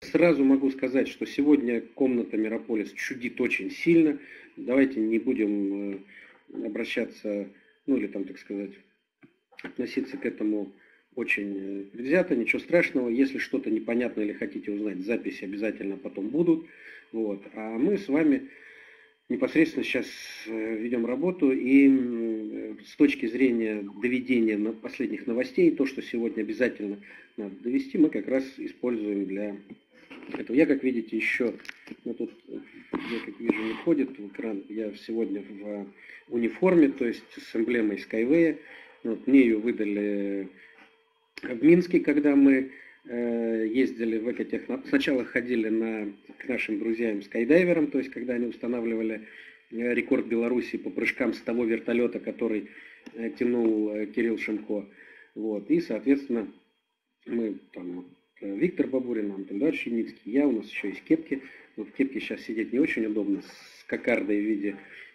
Сразу могу сказать, что сегодня комната Мирополис чудит очень сильно. Давайте не будем обращаться, ну или там, так сказать, относиться к этому очень предвзято, ничего страшного. Если что-то непонятно или хотите узнать, записи обязательно потом будут. Вот. А мы с вами непосредственно сейчас ведем работу, и с точки зрения доведения последних новостей, то, что сегодня обязательно надо довести, мы как раз используем для этого. Я, как видите, еще, ну, тут, я, как вижу, не входит в экран, я сегодня в униформе, то есть с эмблемой Skyway. Вот, мне ее выдали в Минске, когда мы ездили в Экотехно. Сначала ходили к нашим друзьям скайдайверам, то есть когда они устанавливали рекорд Беларуси по прыжкам с того вертолета, который тянул Кирилл Шимко. Вот. И, соответственно, мы там, Виктор Бабурин, Антон Эдуардович Яницкий, я, у нас еще есть кепки. Но в кепке сейчас сидеть не очень удобно, с кокардой в виде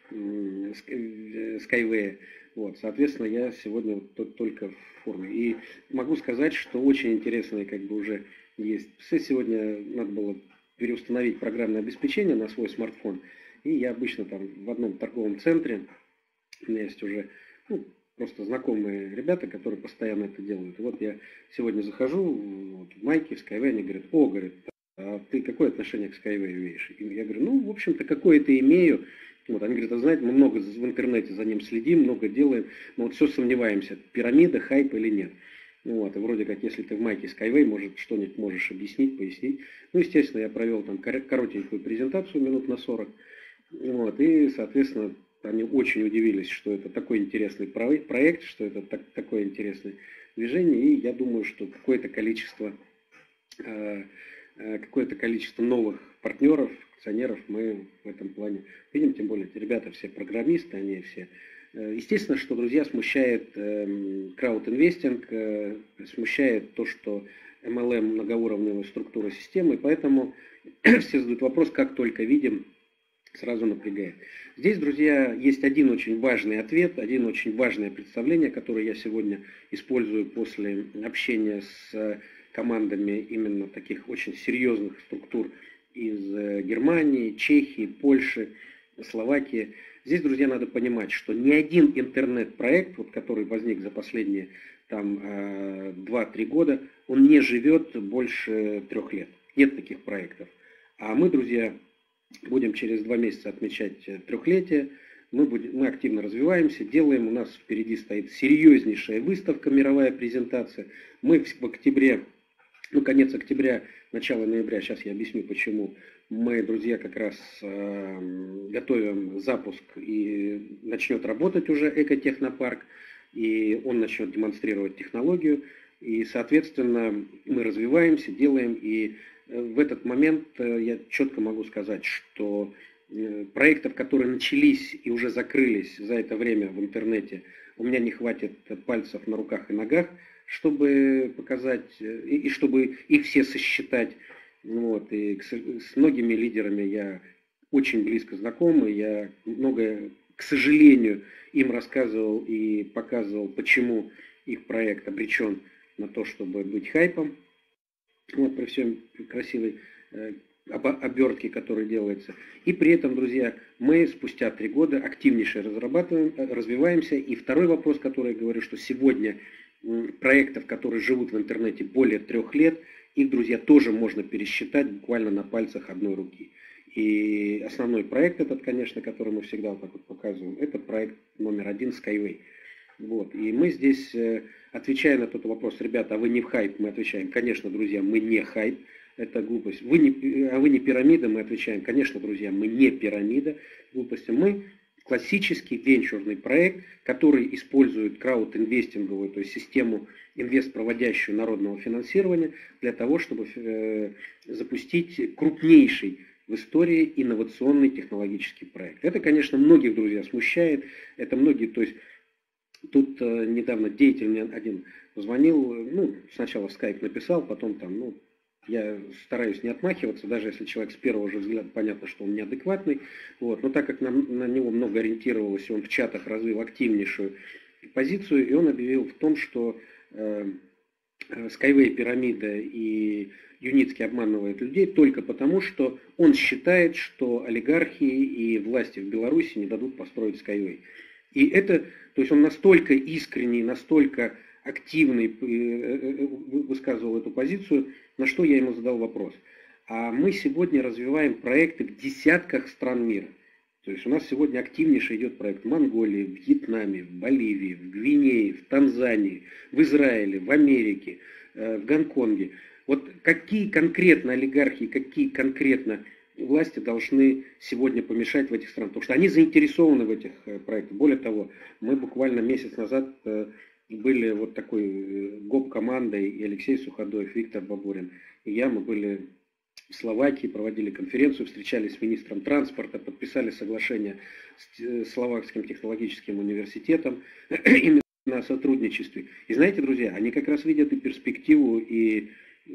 Skyway. Вот, соответственно, я сегодня только в форме. И могу сказать, что очень интересные как бы уже есть. Сегодня надо было переустановить программное обеспечение на свой смартфон. И я обычно там в одном торговом центре, у меня есть уже просто знакомые ребята, которые постоянно это делают. И вот я сегодня захожу в майке, в Skyway, они говорят: о, говорит, а ты какое отношение к Skyway имеешь? И я говорю: ну, в общем-то, какое-то имею. Вот, они говорят: знаете, мы много в интернете за ним следим, много делаем, но вот все сомневаемся, пирамида, хайп или нет. Вот, и вроде как, если ты в майке Skyway, может, что-нибудь можешь объяснить, пояснить. Ну, естественно, я провел там коротенькую презентацию минут на 40. Вот, и, соответственно, они очень удивились, что это такой интересный проект, что это такое интересное движение. И я думаю, что какое-то количество новых партнеров, акционеров мы в этом плане видим, тем более эти ребята все программисты, они все. Естественно, что, друзья, смущает краудинвестинг, смущает то, что MLM многоуровневая структура системы, поэтому все задают вопрос, как только видим, сразу напрягает. Здесь, друзья, есть один очень важный ответ, один очень важное представление, которое я сегодня использую после общения с командами именно таких очень серьезных структур из Германии, Чехии, Польши, Словакии. Здесь, друзья, надо понимать, что ни один интернет-проект, вот, который возник за последние 2-3 года, он не живет больше 3 лет. Нет таких проектов. А мы, друзья, будем через 2 месяца отмечать 3-летие. Мы активно развиваемся, делаем. У нас впереди стоит серьезнейшая выставка, мировая презентация. Мы в октябре, конец октября, начало ноября, сейчас я объясню почему, мы, друзья, как раз готовим запуск, и начнет работать уже экотехнопарк, и он начнет демонстрировать технологию, и, соответственно, мы развиваемся, делаем, и в этот момент я четко могу сказать, что проектов, которые начались и уже закрылись за это время в интернете, у меня не хватит пальцев на руках и ногах, чтобы показать, и чтобы их все сосчитать. Вот, и с многими лидерами я очень близко знаком, и я многое, к сожалению, им рассказывал и показывал, почему их проект обречен на то, чтобы быть хайпом. Вот, при всем красивой обертке, которая делается. И при этом, друзья, мы спустя 3 года активнейше развиваемся. И второй вопрос, который я говорю, что сегодня проектов, которые живут в интернете более 3 лет, их, друзья, тоже можно пересчитать буквально на пальцах одной руки. И основной проект этот, конечно, который мы всегда вот так вот показываем, это проект номер 1 Skyway. Вот. И мы здесь, отвечая на тот вопрос: ребята, а вы не в хайп? Мы отвечаем: конечно, друзья, мы не хайп, это глупость. Вы не пирамида? Мы отвечаем: конечно, друзья, мы не пирамида, глупости. Мы классический венчурный проект, который использует краудинвестинговую, то есть систему инвестпроводящую народного финансирования для того, чтобы запустить крупнейший в истории инновационный технологический проект. Это, конечно, многих, друзья, смущает. Это многие, то есть тут недавно деятель мне один звонил, сначала в скайп написал, потом там, я стараюсь не отмахиваться, даже если человек с первого же взгляда понятно, что он неадекватный. Вот. Но так как на него много ориентировалось, и он в чатах развил активнейшую позицию, и он объявил в том, что Skyway пирамида и Юницкий обманывает людей только потому, что он считает, что олигархи и власти в Беларуси не дадут построить Skyway. И это, то есть он настолько искренний, настолько активный высказывал эту позицию, на что я ему задал вопрос. А мы сегодня развиваем проекты в десятках стран мира. То есть у нас сегодня активнейший идет проект в Монголии, в Вьетнаме, в Боливии, в Гвинее, в Танзании, в Израиле, в Америке, в Гонконге. Вот какие конкретно олигархи, какие конкретно власти должны сегодня помешать в этих странах? Потому что они заинтересованы в этих проектах. Более того, мы буквально месяц назад были вот такой ГОП-командой, и Алексей Суходоев, Виктор Бабурин, и я, мы были в Словакии, проводили конференцию, встречались с министром транспорта, подписали соглашение с Словакским технологическим университетом именно о сотрудничестве. И знаете, друзья, они как раз видят и перспективу, и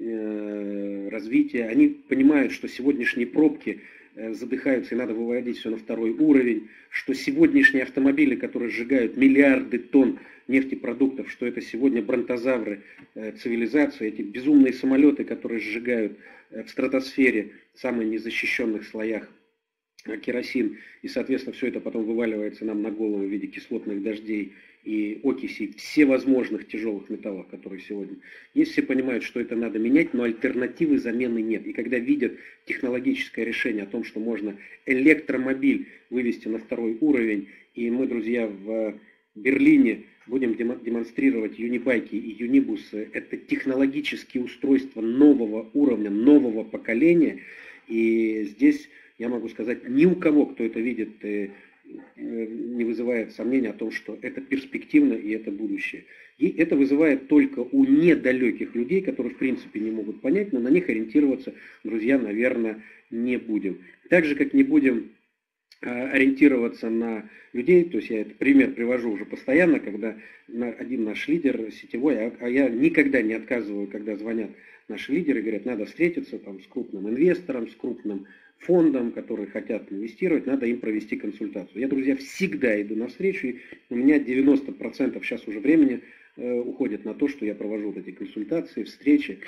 развитие. Они понимают, что сегодняшние пробки задыхаются и надо выводить все на второй уровень, что сегодняшние автомобили, которые сжигают миллиарды тонн нефтепродуктов, что это сегодня бронтозавры цивилизации, эти безумные самолеты, которые сжигают в стратосфере, в самых незащищенных слоях керосин, и, соответственно, все это потом вываливается нам на голову в виде кислотных дождей и окисей всевозможных тяжелых металлов, которые сегодня есть. Все понимают, что это надо менять, но альтернативы замены нет. И когда видят технологическое решение о том, что можно электромобиль вывести на второй уровень, и мы, друзья, в Берлине будем демонстрировать юнибайки и юнибусы, это технологические устройства нового уровня, нового поколения, и здесь я могу сказать, ни у кого, кто это видит, не вызывает сомнения о том, что это перспективно и это будущее. И это вызывает только у недалеких людей, которые в принципе не могут понять, но на них ориентироваться, друзья, наверное, не будем. Так же, как не будем ориентироваться на людей, то есть я этот пример привожу уже постоянно, когда один наш лидер сетевой, а я никогда не отказываю, когда звонят наши лидеры, говорят, надо встретиться там с крупным инвестором, с крупным фондам, которые хотят инвестировать, надо им провести консультацию. Я, друзья, всегда иду навстречу, и у меня 90% сейчас уже времени уходит на то, что я провожу вот эти консультации, встречи.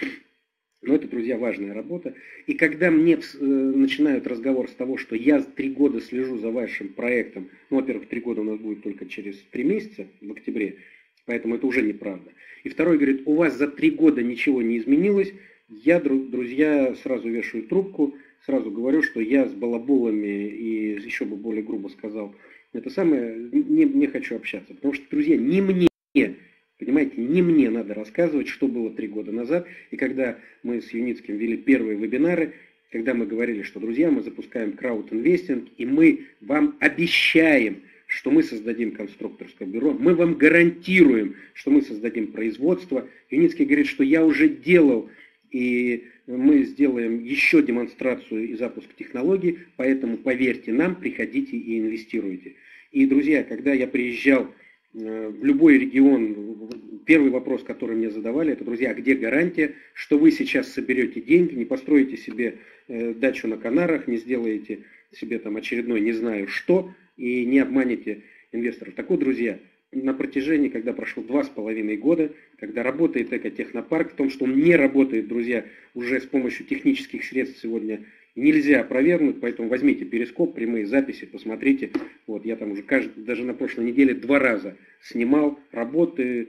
Но это, друзья, важная работа. И когда мне начинают разговор с того, что я 3 года слежу за вашим проектом, ну, во-первых, 3 года у нас будет только через 3 месяца, в октябре, поэтому это уже неправда. И второй говорит, у вас за 3 года ничего не изменилось, я, друзья, сразу вешаю трубку, сразу говорю, что я с балаболами, и еще бы более грубо сказал, это самое, не хочу общаться. Потому что, друзья, не мне, понимаете, не мне надо рассказывать, что было 3 года назад. И когда мы с Юницким вели первые вебинары, когда мы говорили, что, друзья, мы запускаем краудинвестинг, и мы вам обещаем, что мы создадим конструкторское бюро, мы вам гарантируем, что мы создадим производство. Юницкий говорит, что я уже делал, и мы сделаем еще демонстрацию и запуск технологий, поэтому поверьте нам, приходите и инвестируйте. И, друзья, когда я приезжал в любой регион, первый вопрос, который мне задавали, это, друзья, где гарантия, что вы сейчас соберете деньги, не построите себе дачу на Канарах, не сделаете себе там очередной не знаю что, и не обманете инвесторов. Так вот, друзья, на протяжении, когда прошло 2,5 года, когда работает экотехнопарк, в том, что он не работает, друзья, уже с помощью технических средств сегодня нельзя опровергнуть, поэтому возьмите перископ, прямые записи, посмотрите. Вот я там уже даже на прошлой неделе 2 раза снимал работы,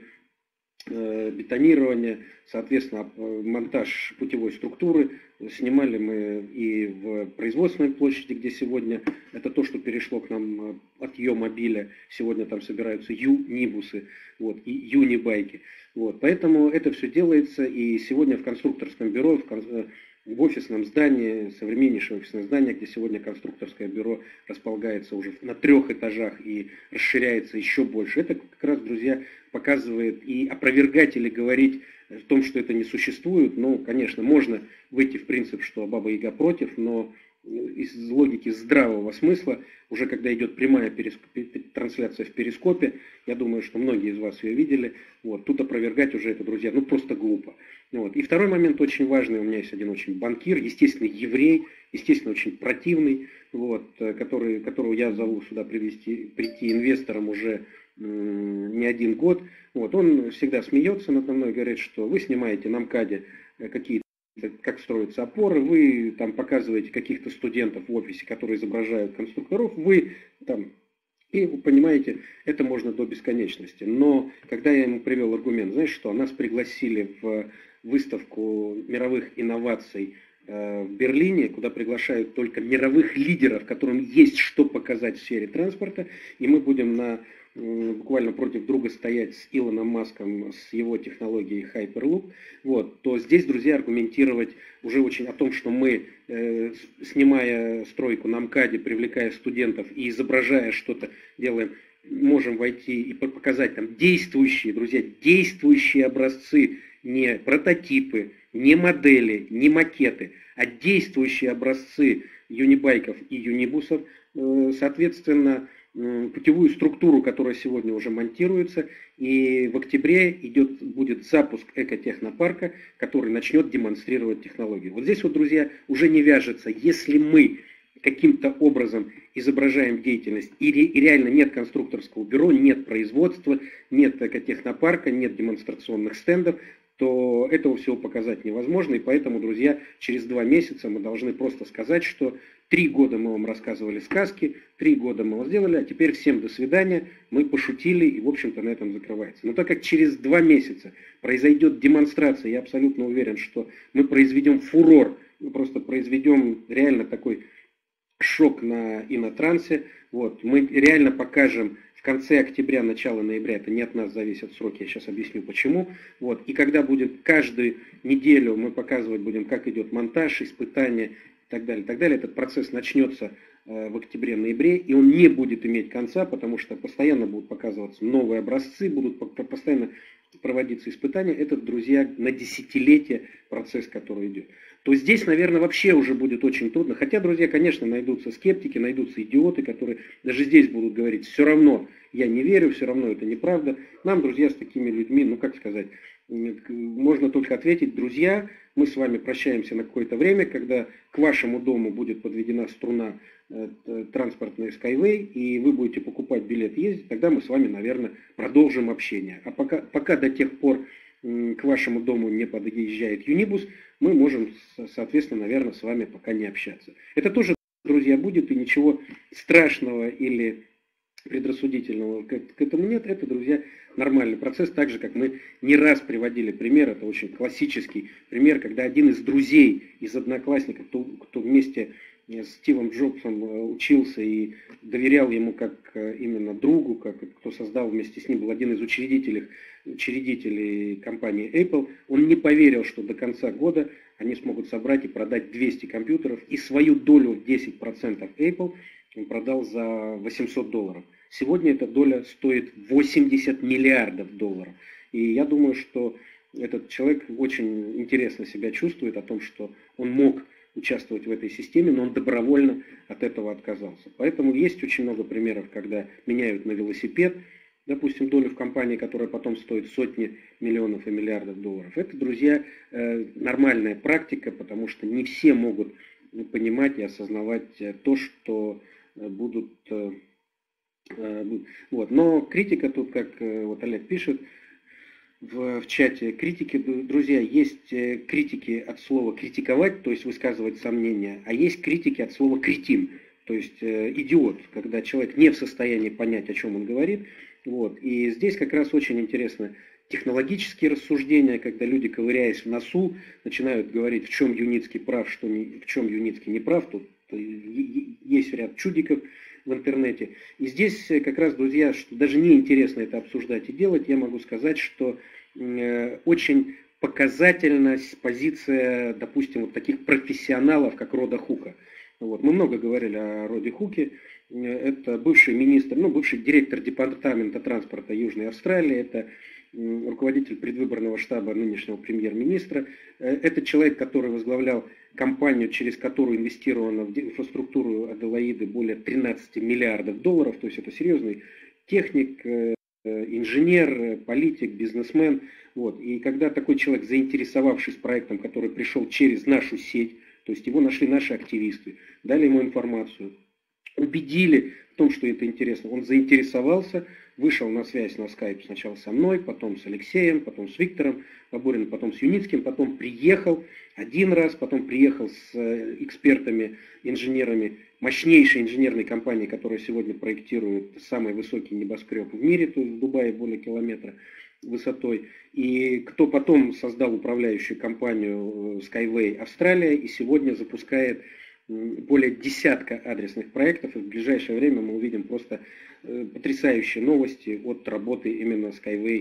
бетонирование, соответственно, монтаж путевой структуры. Снимали мы и в производственной площади, где сегодня это то, что перешло к нам от Йо-мобиля. Сегодня там собираются юнибусы, вот, и юнибайки. Вот, поэтому это все делается, и сегодня в конструкторском бюро, в офисном здании, современнейшее офисное здание, где сегодня конструкторское бюро располагается уже на 3 этажах и расширяется еще больше. Это как раз, друзья, показывает и опровергать или говорить о том, что это не существует. Ну, конечно, можно выйти в принцип, что Баба Яга против, но из логики здравого смысла, уже когда идет прямая трансляция в перископе, я думаю, что многие из вас ее видели, вот, тут опровергать уже это, друзья, ну просто глупо. Вот. И второй момент очень важный, у меня есть один очень банкир, естественно, еврей, естественно, очень противный, вот, которого я зову сюда прийти инвестором уже не один год. Вот, он всегда смеется надо мной, говорит, что вы снимаете на МКАДе какие-то, как строятся опоры, вы там показываете каких-то студентов в офисе, которые изображают конструкторов, вы там, и вы понимаете, это можно до бесконечности. Но когда я ему привел аргумент, знаешь что, нас пригласили в выставку мировых инноваций в Берлине, куда приглашают только мировых лидеров, которым есть что показать в сфере транспорта, и мы будем буквально против друга стоять с Илоном Маском, с его технологией Hyperloop, вот, то здесь, друзья, аргументировать уже очень о том, что мы, снимая стройку на МКАДе, привлекая студентов и изображая что-то, делаем, можем войти и показать там действующие, друзья, действующие образцы, не прототипы, не модели, не макеты, а действующие образцы юнибайков и юнибусов, соответственно, путевую структуру, которая сегодня уже монтируется, и в октябре будет запуск экотехнопарка, который начнет демонстрировать технологию. Вот здесь вот, друзья, уже не вяжется, если мы каким-то образом изображаем деятельность, и реально нет конструкторского бюро, нет производства, нет экотехнопарка, нет демонстрационных стендов, то этого всего показать невозможно. И поэтому, друзья, через 2 месяца мы должны просто сказать, что 3 года мы вам рассказывали сказки, 3 года мы вас сделали, а теперь всем до свидания, мы пошутили, и, в общем-то, на этом закрывается. Но так как через 2 месяца произойдет демонстрация, я абсолютно уверен, что мы произведем фурор, мы просто произведем реально такой шок и на трансе. Вот. Мы реально покажем в конце октября, начало ноября, это не от нас зависят сроки, я сейчас объясню почему. Вот. И когда будет каждую неделю мы показывать будем, как идет монтаж, испытания и так далее, этот процесс начнется в октябре-ноябре, и он не будет иметь конца, потому что постоянно будут показываться новые образцы, будут постоянно проводиться испытания. Это, друзья, на десятилетие процесс, который идет. То здесь, наверное, вообще уже будет очень трудно. Хотя, друзья, конечно, найдутся скептики, найдутся идиоты, которые даже здесь будут говорить, все равно я не верю, все равно это неправда. Нам, друзья, с такими людьми, ну как сказать, можно только ответить, друзья, мы с вами прощаемся на какое-то время, когда к вашему дому будет подведена струна транспортной Skyway, и вы будете покупать билет, ездить, тогда мы с вами, наверное, продолжим общение. А пока до тех пор к вашему дому не подъезжает Юнибус, мы можем, соответственно, наверное, с вами пока не общаться. Это тоже, друзья, будет, и ничего страшного или предрассудительного к этому нет. Это, друзья, нормальный процесс, так же, как мы не раз приводили пример, это очень классический пример, когда один из друзей, из одноклассников, кто вместе с Стивом Джобсом учился и доверял ему как именно другу, кто создал вместе с ним, был один из учредителей компании Apple, он не поверил, что до конца года они смогут собрать и продать 200 компьютеров, и свою долю в 10% Apple он продал за $800. Сегодня эта доля стоит 80 миллиардов долларов. И я думаю, что этот человек очень интересно себя чувствует о том, что он мог участвовать в этой системе, но он добровольно от этого отказался. Поэтому есть очень много примеров, когда меняют на велосипед, допустим, долю в компании, которая потом стоит сотни миллионов и миллиардов долларов. Это, друзья, нормальная практика, потому что не все могут понимать и осознавать то, что будут... Вот. Но критика тут, как вот Олег пишет в чате, критики, друзья, есть критики от слова критиковать, то есть высказывать сомнения, а есть критики от слова кретин, то есть идиот, когда человек не в состоянии понять, о чем он говорит. Вот. И здесь как раз очень интересно технологические рассуждения, когда люди, ковыряясь в носу, начинают говорить, в чем Юницкий прав, в чем Юницкий не прав. Тут есть ряд чудиков в интернете. И здесь как раз, друзья, что даже не интересно это обсуждать и делать, я могу сказать, что очень показательна позиция, допустим, вот таких профессионалов, как Рода Хука. Вот. Мы много говорили о Роде Хуке. Это бывший министр, бывший директор департамента транспорта Южной Австралии, это руководитель предвыборного штаба нынешнего премьер-министра. Это человек, который возглавлял компанию, через которую инвестировано в инфраструктуру Аделаиды более 13 миллиардов долларов. То есть это серьезный техник, инженер, политик, бизнесмен. Вот. И когда такой человек, заинтересовавшись проектом, который пришел через нашу сеть, то есть его нашли наши активисты, дали ему информацию, убедили в том, что это интересно. Он заинтересовался, вышел на связь на скайп сначала со мной, потом с Алексеем, потом с Виктором Бабуриным, потом с Юницким, потом приехал один раз, потом приехал с экспертами, инженерами мощнейшей инженерной компании, которая сегодня проектирует самый высокий небоскреб в мире, то есть в Дубае более километра высотой, и кто потом создал управляющую компанию Skyway Австралия и сегодня запускает более десятка адресных проектов, и в ближайшее время мы увидим просто потрясающие новости от работы именно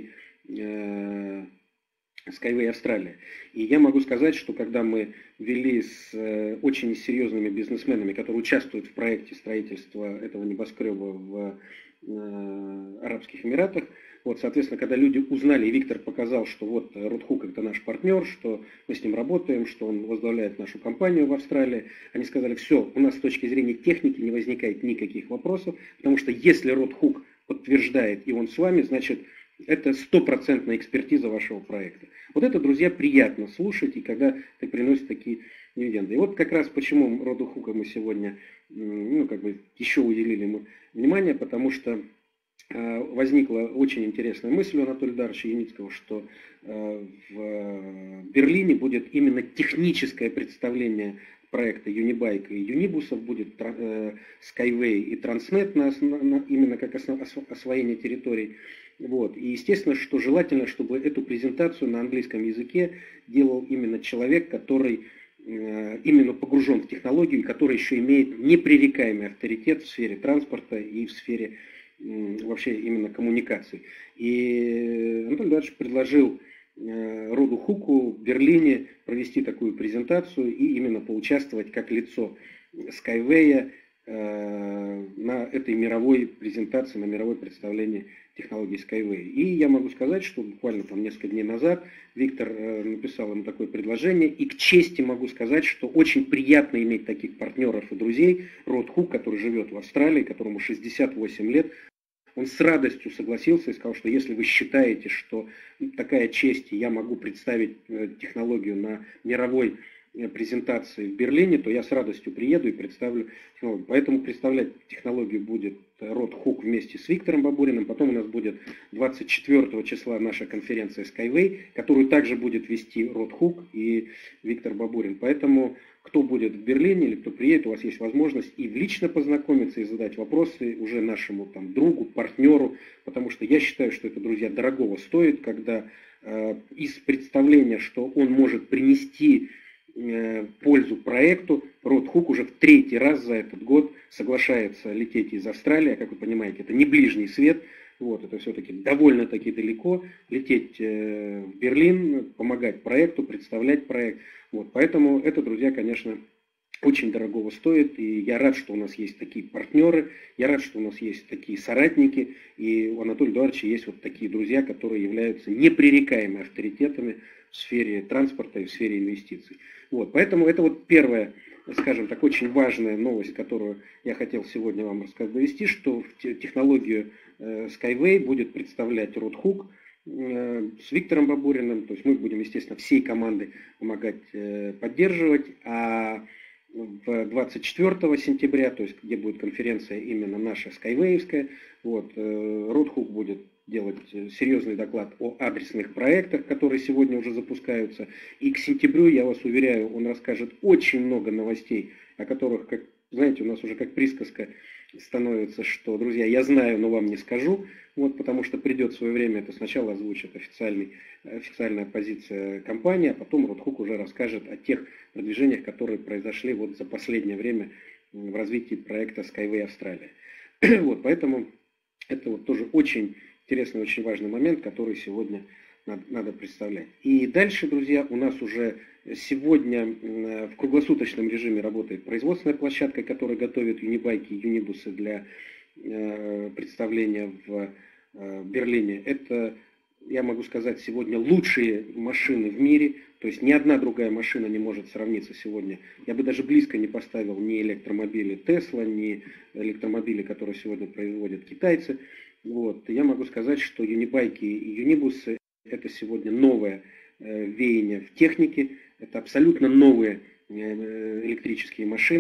Skyway Австралия. И я могу сказать, что когда мы вели с очень серьезными бизнесменами, которые участвуют в проекте строительства этого небоскреба в Арабских Эмиратах, вот, соответственно, когда люди узнали, и Виктор показал, что вот Род Хук это наш партнер, что мы с ним работаем, что он возглавляет нашу компанию в Австралии, они сказали, все, у нас с точки зрения техники не возникает никаких вопросов, потому что если Род Хук подтверждает, и он с вами, значит, это стопроцентная экспертиза вашего проекта. Вот это, друзья, приятно слушать, и когда ты приносишь такие дивиденды. И вот как раз почему Роду Хука мы сегодня, еще уделили ему внимание, потому что возникла очень интересная мысль у Анатолия Даровича Юницкого, что в Берлине будет именно техническое представление проекта Юнибайк и Юнибусов, будет Skyway и Transnet именно как освоение территорий. Вот. И естественно, что желательно, чтобы эту презентацию на английском языке делал именно человек, который именно погружен в технологию, и который еще имеет непререкаемый авторитет в сфере транспорта и в сфере вообще именно коммуникаций. И Анатолий Эдуардович предложил Роду Хуку в Берлине провести такую презентацию и именно поучаствовать как лицо Skyway на этой мировой презентации, на мировой представлении технологий Skyway. И я могу сказать, что буквально там несколько дней назад Виктор написал ему такое предложение, и к чести могу сказать, что очень приятно иметь таких партнеров и друзей. Род Хук, который живет в Австралии, которому 68 лет, он с радостью согласился и сказал, что если вы считаете, что такая честь, и я могу представить технологию на мировой презентации в Берлине, то я с радостью приеду и представлю технологию. Поэтому представлять технологию будет Род Хук вместе с Виктором Бабуриным. Потом у нас будет 24 числа наша конференция Skyway, которую также будет вести Род Хук и Виктор Бабурин. Поэтому кто будет в Берлине или кто приедет, у вас есть возможность и лично познакомиться, и задать вопросы уже нашему другу, партнеру, потому что я считаю, что это, друзья, дорогого стоит, когда из представления, что он может принести пользу проекту, Род Хук уже в 3-й раз за этот год соглашается лететь из Австралии. Как вы понимаете, это не ближний свет, вот, это все-таки довольно-таки далеко, лететь в Берлин, помогать проекту, представлять проект. Вот, поэтому это, друзья, конечно, очень дорогого стоит, и я рад, что у нас есть такие партнеры, я рад, что у нас есть такие соратники, и у Анатолия Эдуардовича есть вот такие друзья, которые являются непререкаемыми авторитетами в сфере транспорта и в сфере инвестиций. Вот, поэтому это вот первая, скажем так, очень важная новость, которую я хотел сегодня вам довести, что технологию Skyway будет представлять Род Хук с Виктором Бабуриным, то есть мы будем, естественно, всей командой помогать поддерживать, а 24 сентября, то есть где будет конференция именно наша Skyway'евская, вот, Род Хук будет делать серьезный доклад о адресных проектах, которые сегодня уже запускаются. И к сентябрю, я вас уверяю, он расскажет очень много новостей, о которых, как знаете, у нас уже как присказка становится, что, друзья, я знаю, но вам не скажу, вот, потому что придет свое время, это сначала озвучит официальная позиция компании, а потом Род Хук уже расскажет о тех продвижениях, которые произошли вот за последнее время в развитии проекта Skyway Австралия. Вот, поэтому это вот тоже очень интересный, очень важный момент, который сегодня надо представлять. И дальше, друзья, у нас уже сегодня в круглосуточном режиме работает производственная площадка, которая готовит юнибайки и юнибусы для представления в Берлине. Это, я могу сказать, сегодня лучшие машины в мире, то есть ни одна другая машина не может сравниться сегодня. Я бы даже близко не поставил ни электромобили Tesla, ни электромобили, которые сегодня производят китайцы. Вот. Я могу сказать, что юнибайки и юнибусы – это сегодня новое веяние в технике, это абсолютно новые электрические машины.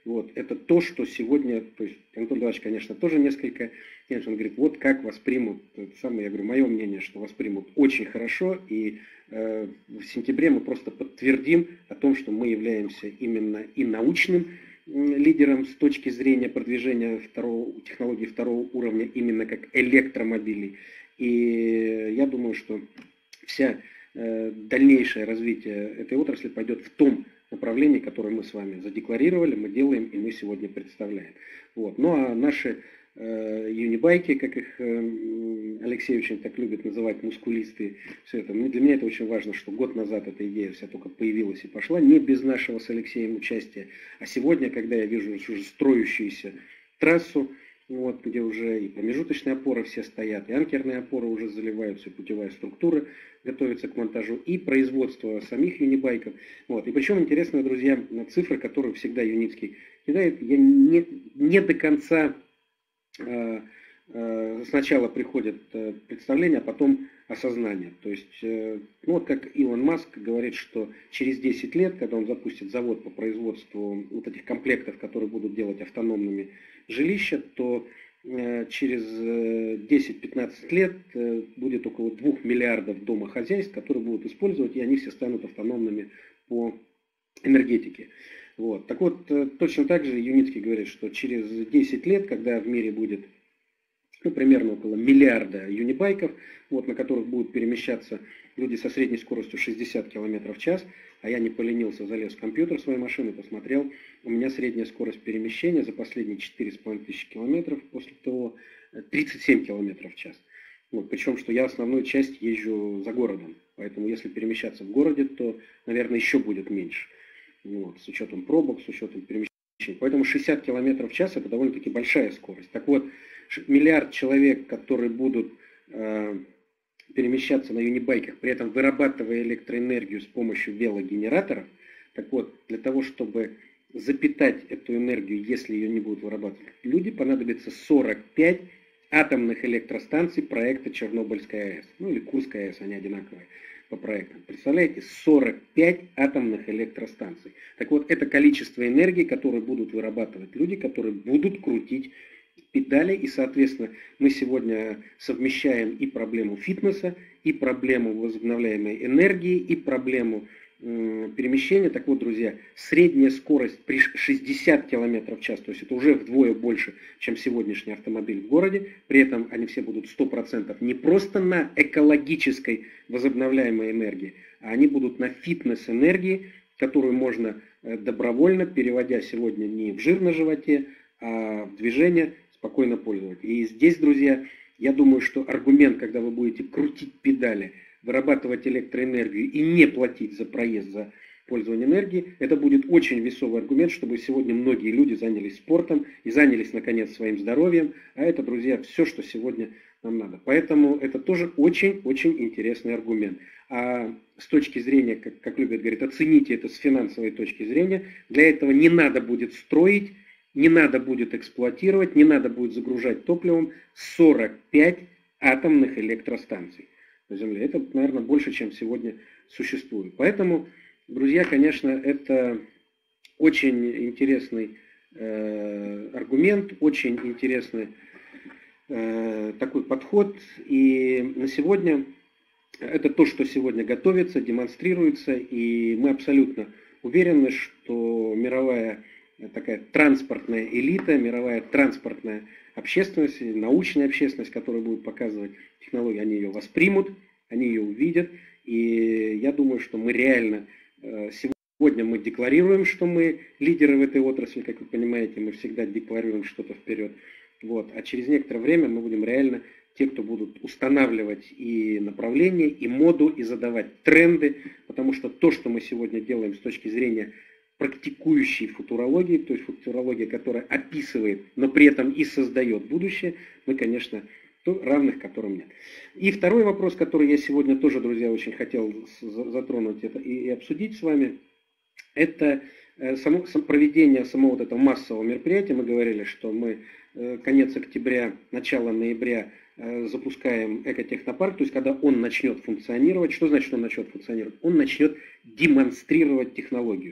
Вот, это то, что сегодня, то есть Антон Иванович, конечно, тоже несколько, конечно, он говорит, вот как воспримут, это самое, я говорю, мое мнение, что воспримут очень хорошо, и в сентябре мы просто подтвердим о том, что мы являемся именно и научным лидером с точки зрения продвижения технологий второго уровня, именно как электромобилей. И я думаю, что вся дальнейшее развитие этой отрасли пойдет в том направлении, которое мы с вами задекларировали, мы делаем и мы сегодня представляем. Вот. Ну а наши юнибайки, как их Алексей очень так любит называть, мускулисты, все это. Для меня это очень важно, что год назад эта идея вся только появилась и пошла, не без нашего с Алексеем участия. А сегодня, когда я вижу уже строящуюся трассу, вот, где уже и промежуточные опоры все стоят, и анкерные опоры уже заливаются, и путевая структура готовится к монтажу, и производство самих юнибайков. Вот. И причем интересные, друзья, цифры, которые всегда Юницкий кидает, я не до конца сначала приходит представление, а потом осознание. То есть, ну вот как Илон Маск говорит, что через 10 лет, когда он запустит завод по производству вот этих комплектов, которые будут делать автономными жилища, то через 10-15 лет будет около 2 миллиардов домохозяйств, которые будут использовать, и они все станут автономными по энергетике. Вот. Так вот, точно так же Юницкий говорит, что через 10 лет, когда в мире будет примерно около миллиарда юнибайков, вот, на которых будут перемещаться люди со средней скоростью 60 км в час, а я не поленился, залез в компьютер своей машины, посмотрел, у меня средняя скорость перемещения за последние 4500 километров после того 37 км в час. Вот, причем, что я основную часть езжу за городом, поэтому если перемещаться в городе, то, наверное, еще будет меньше. Вот, с учетом пробок, с учетом перемещения. Поэтому 60 км в час это довольно-таки большая скорость. Так вот, миллиард человек, которые будут перемещаться на юнибайках, при этом вырабатывая электроэнергию с помощью велогенераторов, так вот, для того, чтобы запитать эту энергию, если ее не будут вырабатывать люди, понадобится 45 атомных электростанций проекта Чернобыльская АЭС. Ну или Курская АЭС, они одинаковые по проектам. Представляете, 45 атомных электростанций. Так вот, это количество энергии, которое будут вырабатывать люди, которые будут крутить педали. И, соответственно, мы сегодня совмещаем и проблему фитнеса, и проблему возобновляемой энергии, и проблему перемещения. Так вот, друзья, средняя скорость при 60 км в час, то есть это уже вдвое больше, чем сегодняшний автомобиль в городе. При этом они все будут 100% не просто на экологической возобновляемой энергии, а они будут на фитнес-энергии, которую можно добровольно, переводя сегодня не в жир на животе, а в движение, спокойно пользоваться. И здесь, друзья, я думаю, что аргумент, когда вы будете крутить педали, вырабатывать электроэнергию и не платить за проезд, за пользование энергией, это будет очень весовый аргумент, чтобы сегодня многие люди занялись спортом и занялись, наконец, своим здоровьем. А это, друзья, все, что сегодня нам надо. Поэтому это тоже очень-очень интересный аргумент. А с точки зрения, как любят говорить, оцените это с финансовой точки зрения. Для этого не надо будет строить, не надо будет эксплуатировать, не надо будет загружать топливом 45 атомных электростанций на Земле. Это, наверное, больше, чем сегодня существует. Поэтому, друзья, конечно, это очень интересный аргумент, очень интересный такой подход. И на сегодня это то, что сегодня готовится, демонстрируется. И мы абсолютно уверены, что мировая такая транспортная элита, мировая транспортная общественность, научная общественность, которая будет показывать технологии, они ее воспримут, они ее увидят. И я думаю, что мы реально сегодня мы декларируем, что мы лидеры в этой отрасли, как вы понимаете, мы всегда декларируем что-то вперед. Вот. А через некоторое время мы будем реально те, кто будут устанавливать и направление, и моду, и задавать тренды, потому что то, что мы сегодня делаем с точки зрения практикующей футурологии, то есть футурология, которая описывает, но при этом и создает будущее, мы, конечно, равных которым нет. И второй вопрос, который я сегодня тоже, друзья, очень хотел затронуть это и обсудить с вами, это проведение самого вот этого массового мероприятия. Мы говорили, что мы конец октября, начало ноября запускаем экотехнопарк, то есть когда он начнет функционировать. Что значит он начнет функционировать? Он начнет демонстрировать технологию.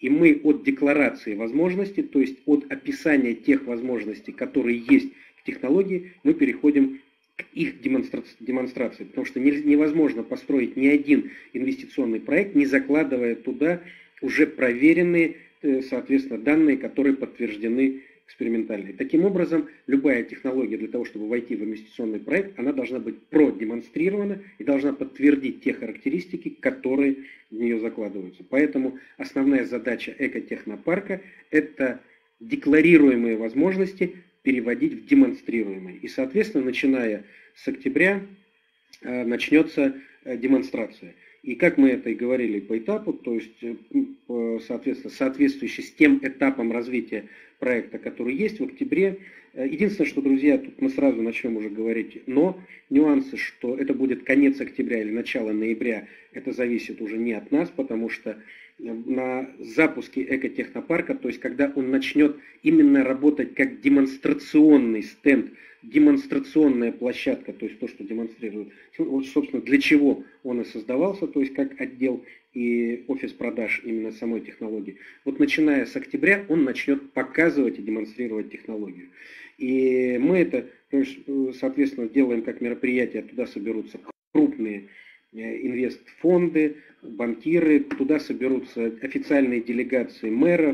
И мы от декларации возможностей, то есть от описания тех возможностей, которые есть в технологии, мы переходим к их демонстрации. Потому что невозможно построить ни один инвестиционный проект, не закладывая туда уже проверенные, соответственно, данные, которые подтверждены экспериментально. Таким образом, любая технология для того, чтобы войти в инвестиционный проект, она должна быть продемонстрирована и должна подтвердить те характеристики, которые в нее закладываются. Поэтому основная задача экотехнопарка – это декларируемые возможности переводить в демонстрируемые. И, соответственно, начиная с октября начнется демонстрация. И как мы это и говорили по этапу, то есть, соответственно, соответствующий с тем этапом развития проекта, который есть в октябре. Единственное, что, друзья, тут мы сразу начнем уже говорить, но нюансы, что это будет конец октября или начало ноября, это зависит уже не от нас, потому что на запуске экотехнопарка, то есть когда он начнет именно работать как демонстрационный стенд, демонстрационная площадка, то есть то, что демонстрирует, вот, собственно, для чего он и создавался, то есть как отдел и офис продаж именно самой технологии. Вот начиная с октября он начнет показывать и демонстрировать технологию. И мы это, соответственно, делаем как мероприятие, туда соберутся крупные инвестфонды, банкиры, туда соберутся официальные делегации мэров,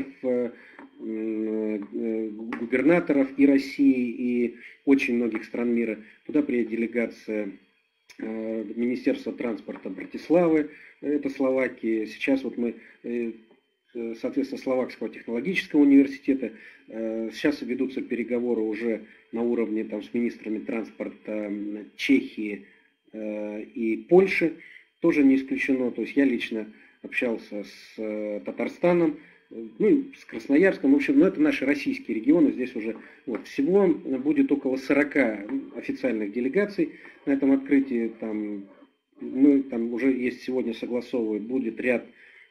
губернаторов и России, и очень многих стран мира. Туда приедет делегация Министерства транспорта Братиславы, это Словакия. Сейчас вот мы, соответственно, Словакского технологического университета. Сейчас ведутся переговоры уже на уровне там, с министрами транспорта Чехии и Польши. Тоже не исключено. То есть я лично общался с Татарстаном, ну, с Красноярском, в общем, это наши российские регионы, здесь уже вот, всего будет около 40 официальных делегаций на этом открытии, там, мы там уже есть сегодня согласовывают, будет ряд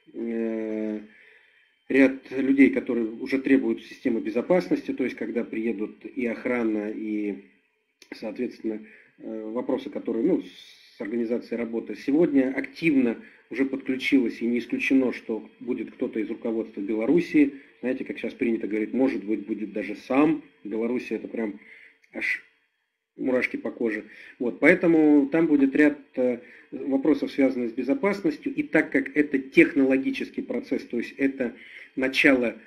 людей, которые уже требуют системы безопасности, то есть когда приедут и охрана, и, соответственно, вопросы, которые, ну, с организацией работы. Сегодня активно уже подключилось, и не исключено, что будет кто-то из руководства Белоруссии. Знаете, как сейчас принято говорить, может быть, будет даже сам. Белоруссия это прям аж мурашки по коже. Вот, поэтому там будет ряд вопросов, связанных с безопасностью. И так как это технологический процесс, то есть это начало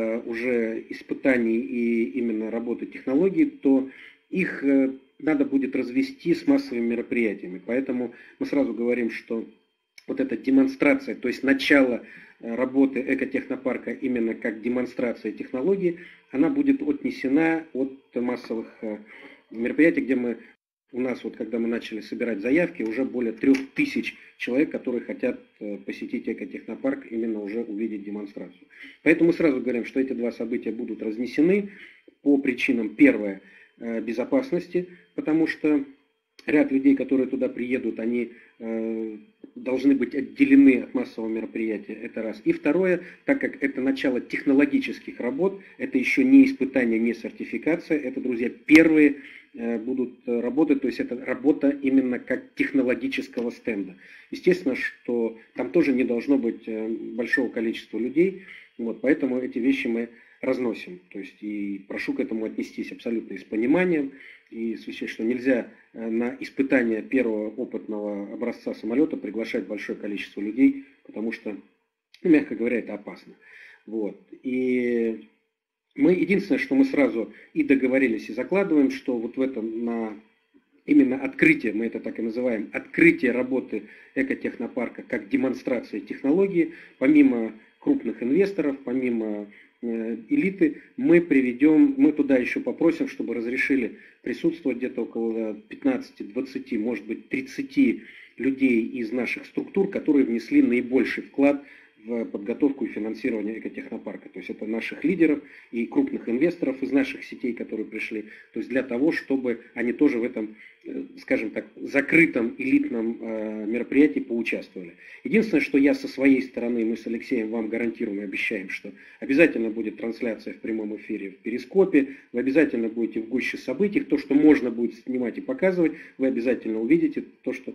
уже испытаний и именно работы технологий, то их надо будет развести с массовыми мероприятиями. Поэтому мы сразу говорим, что вот эта демонстрация, то есть начало работы экотехнопарка именно как демонстрация технологии, она будет отнесена от массовых мероприятий, где у нас, вот когда мы начали собирать заявки, уже более 3000 человек, которые хотят посетить экотехнопарк, именно уже увидеть демонстрацию. Поэтому мы сразу говорим, что эти два события будут разнесены по причинам, первое, безопасности, потому что ряд людей, которые туда приедут, они должны быть отделены от массового мероприятия, это раз. И второе, так как это начало технологических работ, это еще не испытание, не сертификация, это, друзья, первые будут работы, то есть это работа именно как технологического стенда. Естественно, что там тоже не должно быть большого количества людей, вот, поэтому эти вещи мы разносим. То есть и прошу к этому отнестись абсолютно с пониманием и свящать, что нельзя на испытание первого опытного образца самолета приглашать большое количество людей, потому что, ну, мягко говоря, это опасно. Вот. И мы единственное, что мы сразу и договорились, и закладываем, что вот в этом на именно открытие, мы это так и называем, открытие работы экотехнопарка как демонстрация технологии, помимо крупных инвесторов, помимо элиты, мы туда еще попросим, чтобы разрешили присутствовать где-то около 15-20, может быть 30 людей из наших структур, которые внесли наибольший вклад в подготовку и финансирование экотехнопарка. То есть это наших лидеров и крупных инвесторов из наших сетей, которые пришли. То есть для того, чтобы они тоже в этом, скажем так, закрытом элитном мероприятии поучаствовали. Единственное, что я со своей стороны, мы с Алексеем вам гарантируем и обещаем, что обязательно будет трансляция в прямом эфире в Перископе, вы обязательно будете в гуще событий, то, что можно будет снимать и показывать, вы обязательно увидите, то, что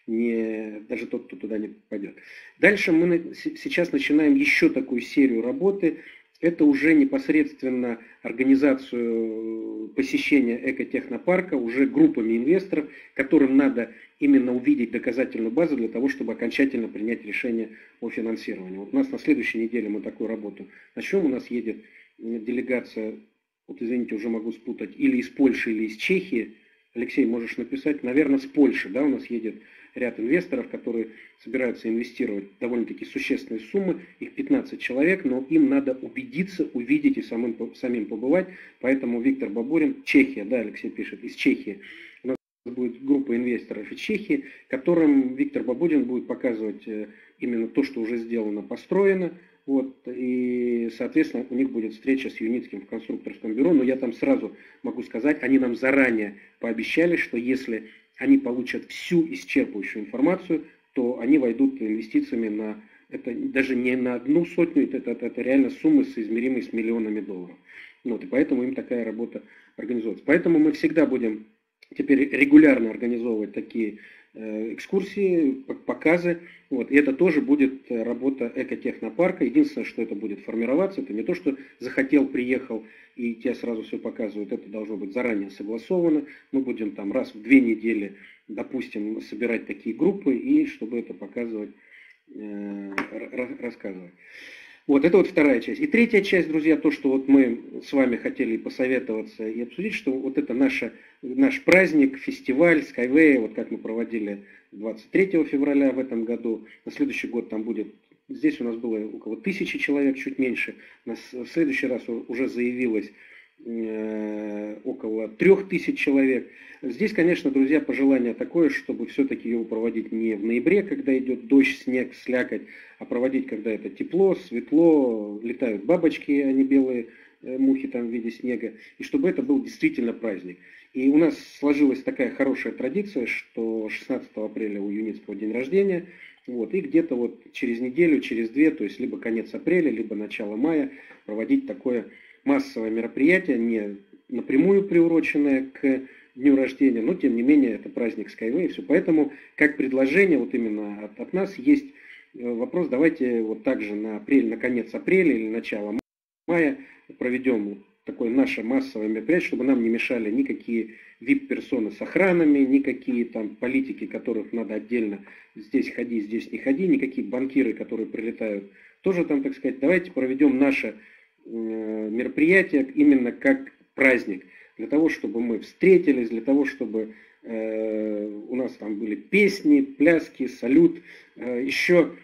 даже тот, кто туда не попадет. Дальше мы сейчас начинаем еще такую серию работы. Это уже непосредственно организацию посещения экотехнопарка уже группами инвесторов, которым надо именно увидеть доказательную базу для того, чтобы окончательно принять решение о финансировании. Вот у нас на следующей неделе мы такую работу начнем. У нас едет делегация, вот извините, уже могу спутать, или из Польши, или из Чехии. Алексей, можешь написать, наверное, с Польши, да, у нас едет ряд инвесторов, которые собираются инвестировать довольно-таки существенные суммы, их 15 человек, но им надо убедиться, увидеть и самим побывать, поэтому Виктор Бабурин, Чехия, да, Алексей пишет, из Чехии, у нас будет группа инвесторов из Чехии, которым Виктор Бабурин будет показывать именно то, что уже сделано, построено, вот, и, соответственно, у них будет встреча с Юницким в конструкторском бюро, но я там сразу могу сказать, они нам заранее пообещали, что если они получат всю исчерпывающую информацию, то они войдут инвестициями на, это даже не на 100, это реально суммы, соизмеримые с миллионами долларов. Вот, и поэтому им такая работа организуется. Поэтому мы всегда будем теперь регулярно организовывать такие экскурсии, показы. Вот, и это тоже будет работа экотехнопарка. Единственное, что это будет формироваться, это не то, что захотел, приехал и тебе сразу все показывают. Это должно быть заранее согласовано. Мы будем там раз в 2 недели, допустим, собирать такие группы, и чтобы это показывать, рассказывать. Вот, это вот вторая часть. И третья часть, друзья, то, что вот мы с вами хотели посоветоваться и обсудить, что вот это наш праздник, фестиваль Skyway, вот как мы проводили 23 февраля в этом году. На следующий год там будет, здесь у нас было около 1000 человек, чуть меньше. В следующий раз уже заявилось около 3000 человек. Здесь, конечно, друзья, пожелание такое, чтобы все-таки его проводить не в ноябре, когда идет дождь, снег, слякоть, а проводить, когда это тепло, светло, летают бабочки, а не белые мухи там в виде снега, и чтобы это был действительно праздник. И у нас сложилась такая хорошая традиция, что 16 апреля у Юницкого день рождения, вот, и где-то вот через неделю, через 2, то есть либо конец апреля, либо начало мая, проводить такое массовое мероприятие, не напрямую приуроченное к дню рождения, но тем не менее это праздник Skyway, и все. Поэтому как предложение вот именно от нас есть вопрос, давайте вот также на конец апреля или начало мая проведем такое наше массовое мероприятие, чтобы нам не мешали никакие VIP-персоны с охранами, никакие там политики, которых надо отдельно здесь ходи, здесь не ходи, никакие банкиры, которые прилетают, тоже там, так сказать, давайте проведем наше мероприятие именно как праздник, для того, чтобы мы встретились, для того, чтобы у нас там были песни, пляски, салют. Еще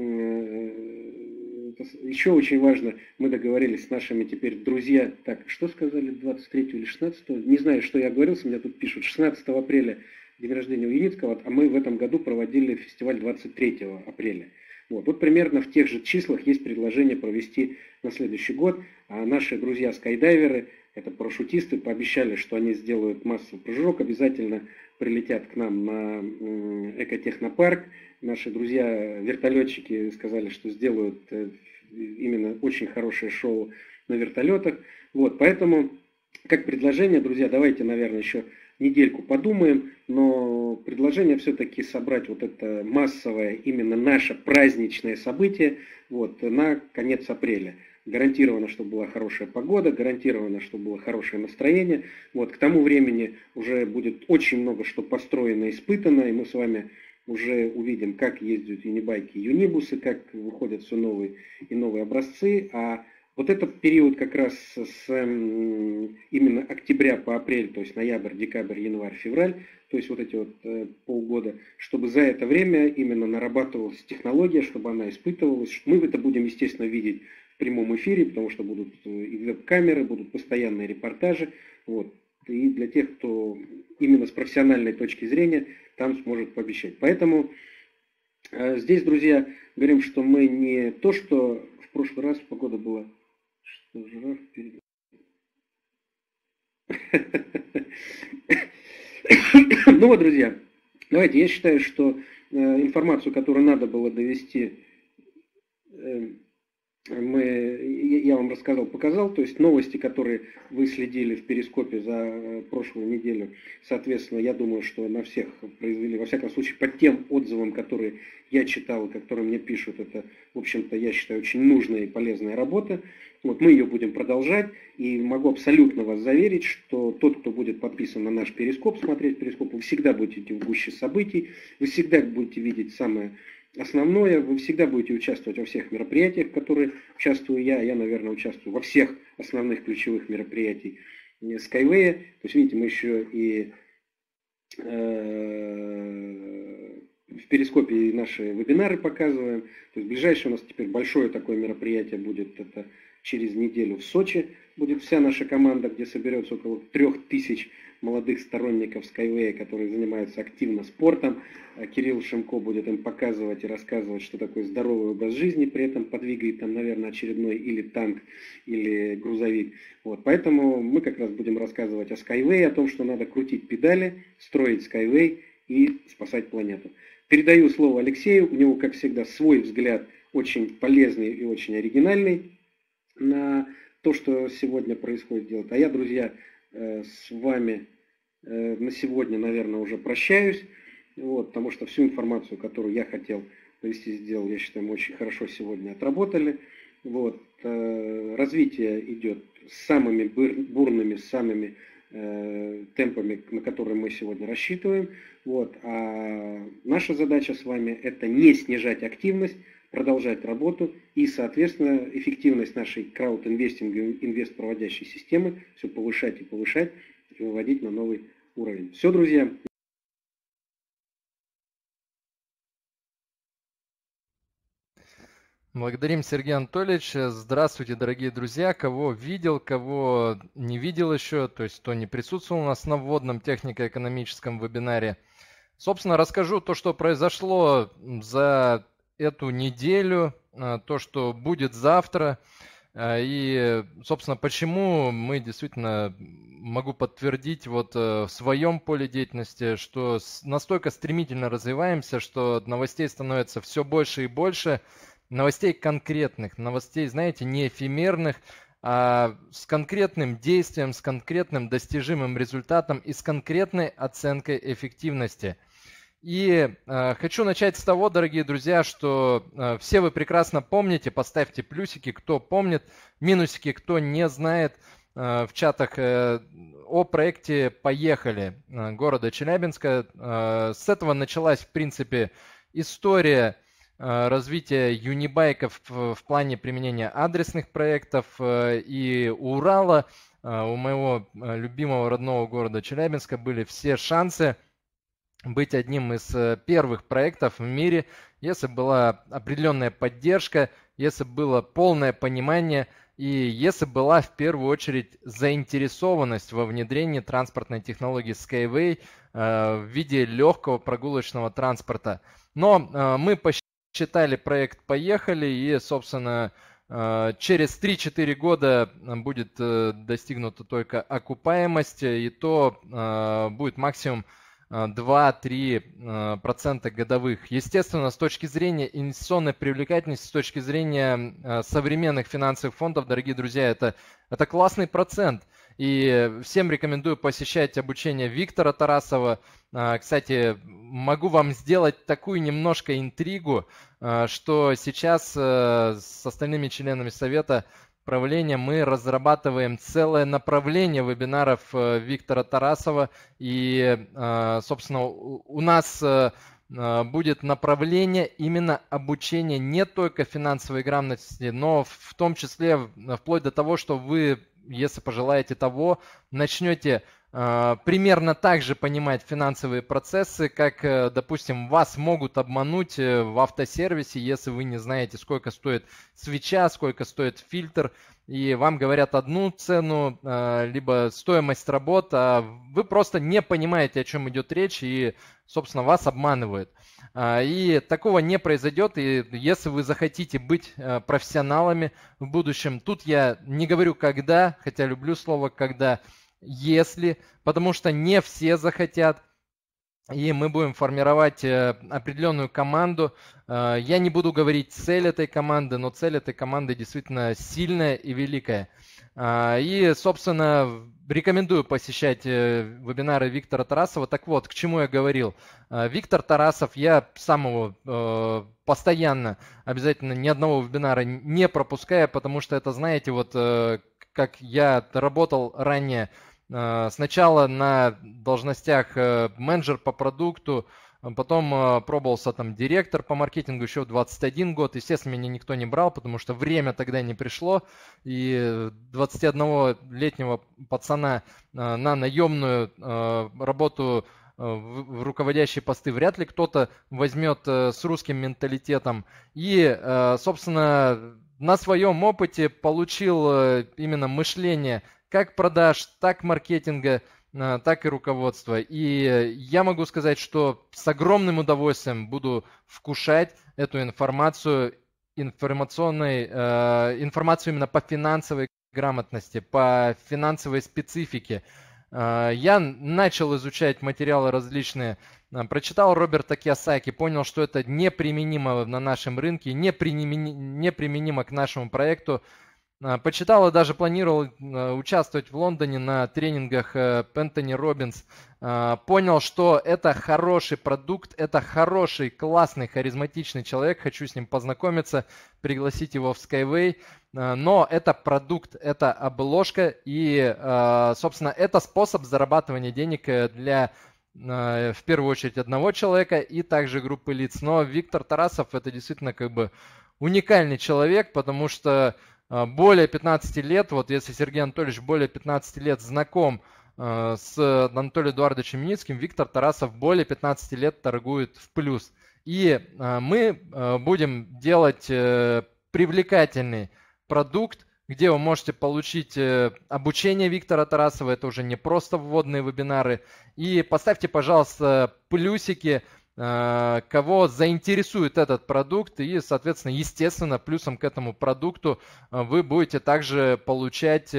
очень важно, мы договорились с нашими теперь друзья, так, что сказали, 23 или 16, не знаю, что я оговорился, меня тут пишут, 16 апреля день рождения у Юницкого, а мы в этом году проводили фестиваль 23 апреля. Вот примерно в тех же числах есть предложение провести на следующий год. А наши друзья скайдайверы, это парашютисты, пообещали, что они сделают массовый прыжок, обязательно прилетят к нам на экотехнопарк. Наши друзья вертолетчики сказали, что сделают именно очень хорошее шоу на вертолетах. Вот, поэтому, как предложение, друзья, давайте, наверное, еще недельку подумаем, но предложение все-таки собрать вот это массовое, именно наше праздничное событие вот, на конец апреля. Гарантированно, чтобы была хорошая погода, гарантированно, чтобы было хорошее настроение. Вот, к тому времени уже будет очень много что построено и испытано, и мы с вами уже увидим, как ездят юнибайки и юнибусы, как выходят все новые и новые образцы. А вот этот период как раз с именно октября по апрель, то есть ноябрь, декабрь, январь, февраль, то есть вот эти вот полгода, чтобы за это время именно нарабатывалась технология, чтобы она испытывалась. Мы это будем, естественно, видеть в прямом эфире, потому что будут и веб-камеры, будут постоянные репортажи. Вот. И для тех, кто именно с профессиональной точки зрения там сможет пообещать. Поэтому здесь, друзья, говорим, что мы не то, что в прошлый раз погода была... Жираф перед... Ну вот, друзья, давайте, я считаю, что информацию, которую надо было довести, я вам рассказал, показал, то есть новости, которые вы следили в Перископе за прошлую неделю, соответственно, я думаю, что на всех произвели, во всяком случае, по тем отзывам, которые я читал и которые мне пишут, это, в общем-то, я считаю, очень нужная и полезная работа. Вот мы ее будем продолжать, и могу абсолютно вас заверить, что тот, кто будет подписан на наш Перископ, смотреть Перископ, вы всегда будете в гуще событий, вы всегда будете видеть самое основное, вы всегда будете участвовать во всех мероприятиях, в которых участвую я, наверное, участвую во всех основных ключевых мероприятиях Skyway. То есть, видите, мы еще и в Перископе наши вебинары показываем. То есть, ближайшее у нас теперь большое такое мероприятие будет, это через неделю в Сочи. Будет вся наша команда, где соберется около 3000 молодых сторонников Skyway, которые занимаются активно спортом. Кирилл Шимко будет им показывать и рассказывать, что такое здоровый образ жизни, при этом подвигает там, наверное, очередной или танк, или грузовик. Вот. Поэтому мы как раз будем рассказывать о Skyway, о том, что надо крутить педали, строить Skyway и спасать планету. Передаю слово Алексею, у него, как всегда, свой взгляд, очень полезный и очень оригинальный на то, что сегодня происходит делать. А я, друзья, с вами на сегодня, наверное, уже прощаюсь, вот, потому что всю информацию, которую я хотел провести, сделал, я считаю, мы очень хорошо сегодня отработали. Вот, развитие идет самыми бурными, самыми темпами, на которые мы сегодня рассчитываем. Вот, а наша задача с вами – это не снижать активность, продолжать работу и, соответственно, эффективность нашей краудинвестинга, инвест-проводящей системы все повышать и повышать, и выводить на новый уровень. Все, друзья. Благодарим, Сергей Анатольевич. Здравствуйте, дорогие друзья. Кого видел, кого не видел еще, то есть кто не присутствовал у нас на вводном технико-экономическом вебинаре. Собственно, расскажу то, что произошло за эту неделю, то, что будет завтра. И, собственно, почему мы действительно, могу подтвердить вот в своем поле деятельности, что настолько стремительно развиваемся, что новостей становится все больше и больше, новостей конкретных, новостей, знаете, не эфемерных, а с конкретным действием, с конкретным достижимым результатом и с конкретной оценкой эффективности. И хочу начать с того, дорогие друзья, что все вы прекрасно помните, поставьте плюсики, кто помнит, минусики, кто не знает, в чатах о проекте «Поехали» города Челябинска. С этого началась, в принципе, история развития юнибайков в плане применения адресных проектов. И у Урала, у моего любимого родного города Челябинска, были все шансы быть одним из первых проектов в мире, если была определенная поддержка, если было полное понимание и если была в первую очередь заинтересованность во внедрении транспортной технологии Skyway в виде легкого прогулочного транспорта. Но мы посчитали проект «Поехали» и, собственно, через 3-4 года будет достигнута только окупаемость, и то будет максимум 2-3% годовых. Естественно, с точки зрения инвестиционной привлекательности, с точки зрения современных финансовых фондов, дорогие друзья, это классный процент. И всем рекомендую посещать обучение Виктора Тарасова. Кстати, могу вам сделать такую немножко интригу, что сейчас с остальными членами совета правления мы разрабатываем целое направление вебинаров Виктора Тарасова. И, собственно, у нас будет направление именно обучения не только финансовой грамотности, но в том числе вплоть до того, что вы, если пожелаете того, начнете примерно так же понимать финансовые процессы, как, допустим, вас могут обмануть в автосервисе, если вы не знаете, сколько стоит свеча, сколько стоит фильтр, и вам говорят одну цену, либо стоимость работ, а вы просто не понимаете, о чем идет речь, и, собственно, вас обманывают. И такого не произойдет, и если вы захотите быть профессионалами в будущем, тут я не говорю когда, хотя люблю слово «когда», если, потому что не все захотят. и мы будем формировать определенную команду. Я не буду говорить цель этой команды, но цель этой команды действительно сильная и великая. И, собственно, рекомендую посещать вебинары Виктора Тарасова. Так вот, к чему я говорил. Виктор Тарасов, я сам его постоянно, обязательно ни одного вебинара не пропускаю, потому что это, знаете, вот как я работал ранее, сначала на должностях менеджер по продукту, потом пробовался там директор по маркетингу еще в 21 год. Естественно, меня никто не брал, потому что время тогда не пришло. И 21-летнего пацана на наемную работу в руководящие посты вряд ли кто-то возьмет с русским менталитетом. И, собственно, на своем опыте получил именно мышление как продаж, так маркетинга, так и руководства. И я могу сказать, что с огромным удовольствием буду вкушать эту информацию, информацию именно по финансовой грамотности, по финансовой специфике. Я начал изучать материалы различные, прочитал Роберта Кийосаки, понял, что это неприменимо на нашем рынке, неприменимо к нашему проекту. Почитал и даже планировал участвовать в Лондоне на тренингах Энтони Роббинс. Понял, что это хороший продукт, это хороший, классный, харизматичный человек. Хочу с ним познакомиться, пригласить его в Skyway. Но это продукт, это обложка и, собственно, это способ зарабатывания денег для, в первую очередь, одного человека и также группы лиц. Но Виктор Тарасов это действительно как бы уникальный человек, потому что более 15 лет, вот если Сергей Анатольевич более 15 лет знаком с Анатолием Эдуардовичем Миницким, Виктор Тарасов более 15 лет торгует в плюс. И мы будем делать привлекательный продукт, где вы можете получить обучение Виктора Тарасова, это уже не просто вводные вебинары. И поставьте, пожалуйста, плюсики, кого заинтересует этот продукт, и, соответственно, естественно, плюсом к этому продукту вы будете также получать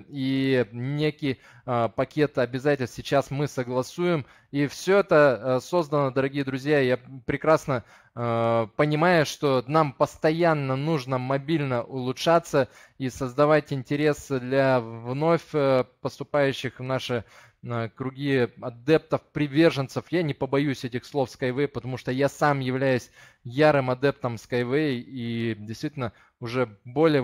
и некий пакет обязательств. Сейчас мы согласуем, и все это создано, дорогие друзья, я прекрасно понимаю, что нам постоянно нужно мобильно улучшаться и создавать интерес для вновь поступающих в наши круги адептов, приверженцев. Я не побоюсь этих слов Skyway, потому что я сам являюсь ярым адептом Skyway и действительно уже более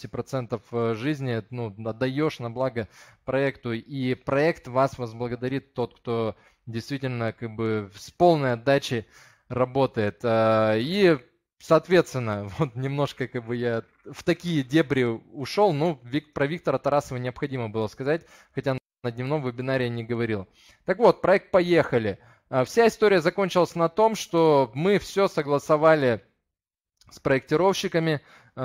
80% жизни отдаешь на благо проекту. И проект вас возблагодарит, тот, кто действительно как бы с полной отдачей работает. И, соответственно, вот немножко как бы я в такие дебри ушел, но про Виктора Тарасова необходимо было сказать, хотя на дневном вебинаре я не говорил. Так вот, проект «Поехали». Вся история закончилась на том, что мы все согласовали с проектировщиками.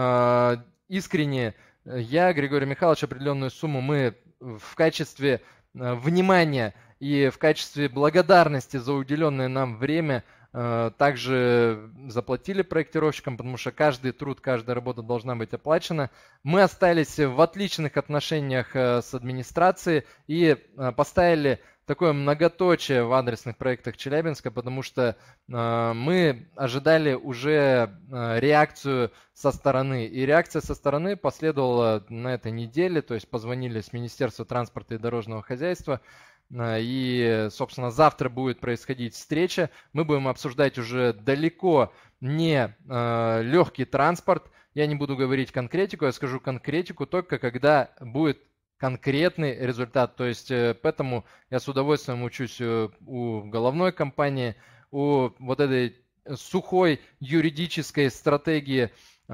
Искренне я, Григорий Михайлович, определенную сумму мы в качестве внимания и в качестве благодарности за уделенное нам время также заплатили проектировщикам, потому что каждый труд, каждая работа должна быть оплачена. Мы остались в отличных отношениях с администрацией и поставили такое многоточие в адресных проектах Челябинска, потому что мы ожидали уже реакцию со стороны. И реакция со стороны последовала на этой неделе, то есть позвонили с Министерства транспорта и дорожного хозяйства. И, собственно, завтра будет происходить встреча. Мы будем обсуждать уже далеко не легкий транспорт. Я не буду говорить конкретику, я скажу конкретику только когда будет конкретный результат. То есть поэтому я с удовольствием учусь у головной компании, у вот этой сухой юридической стратегии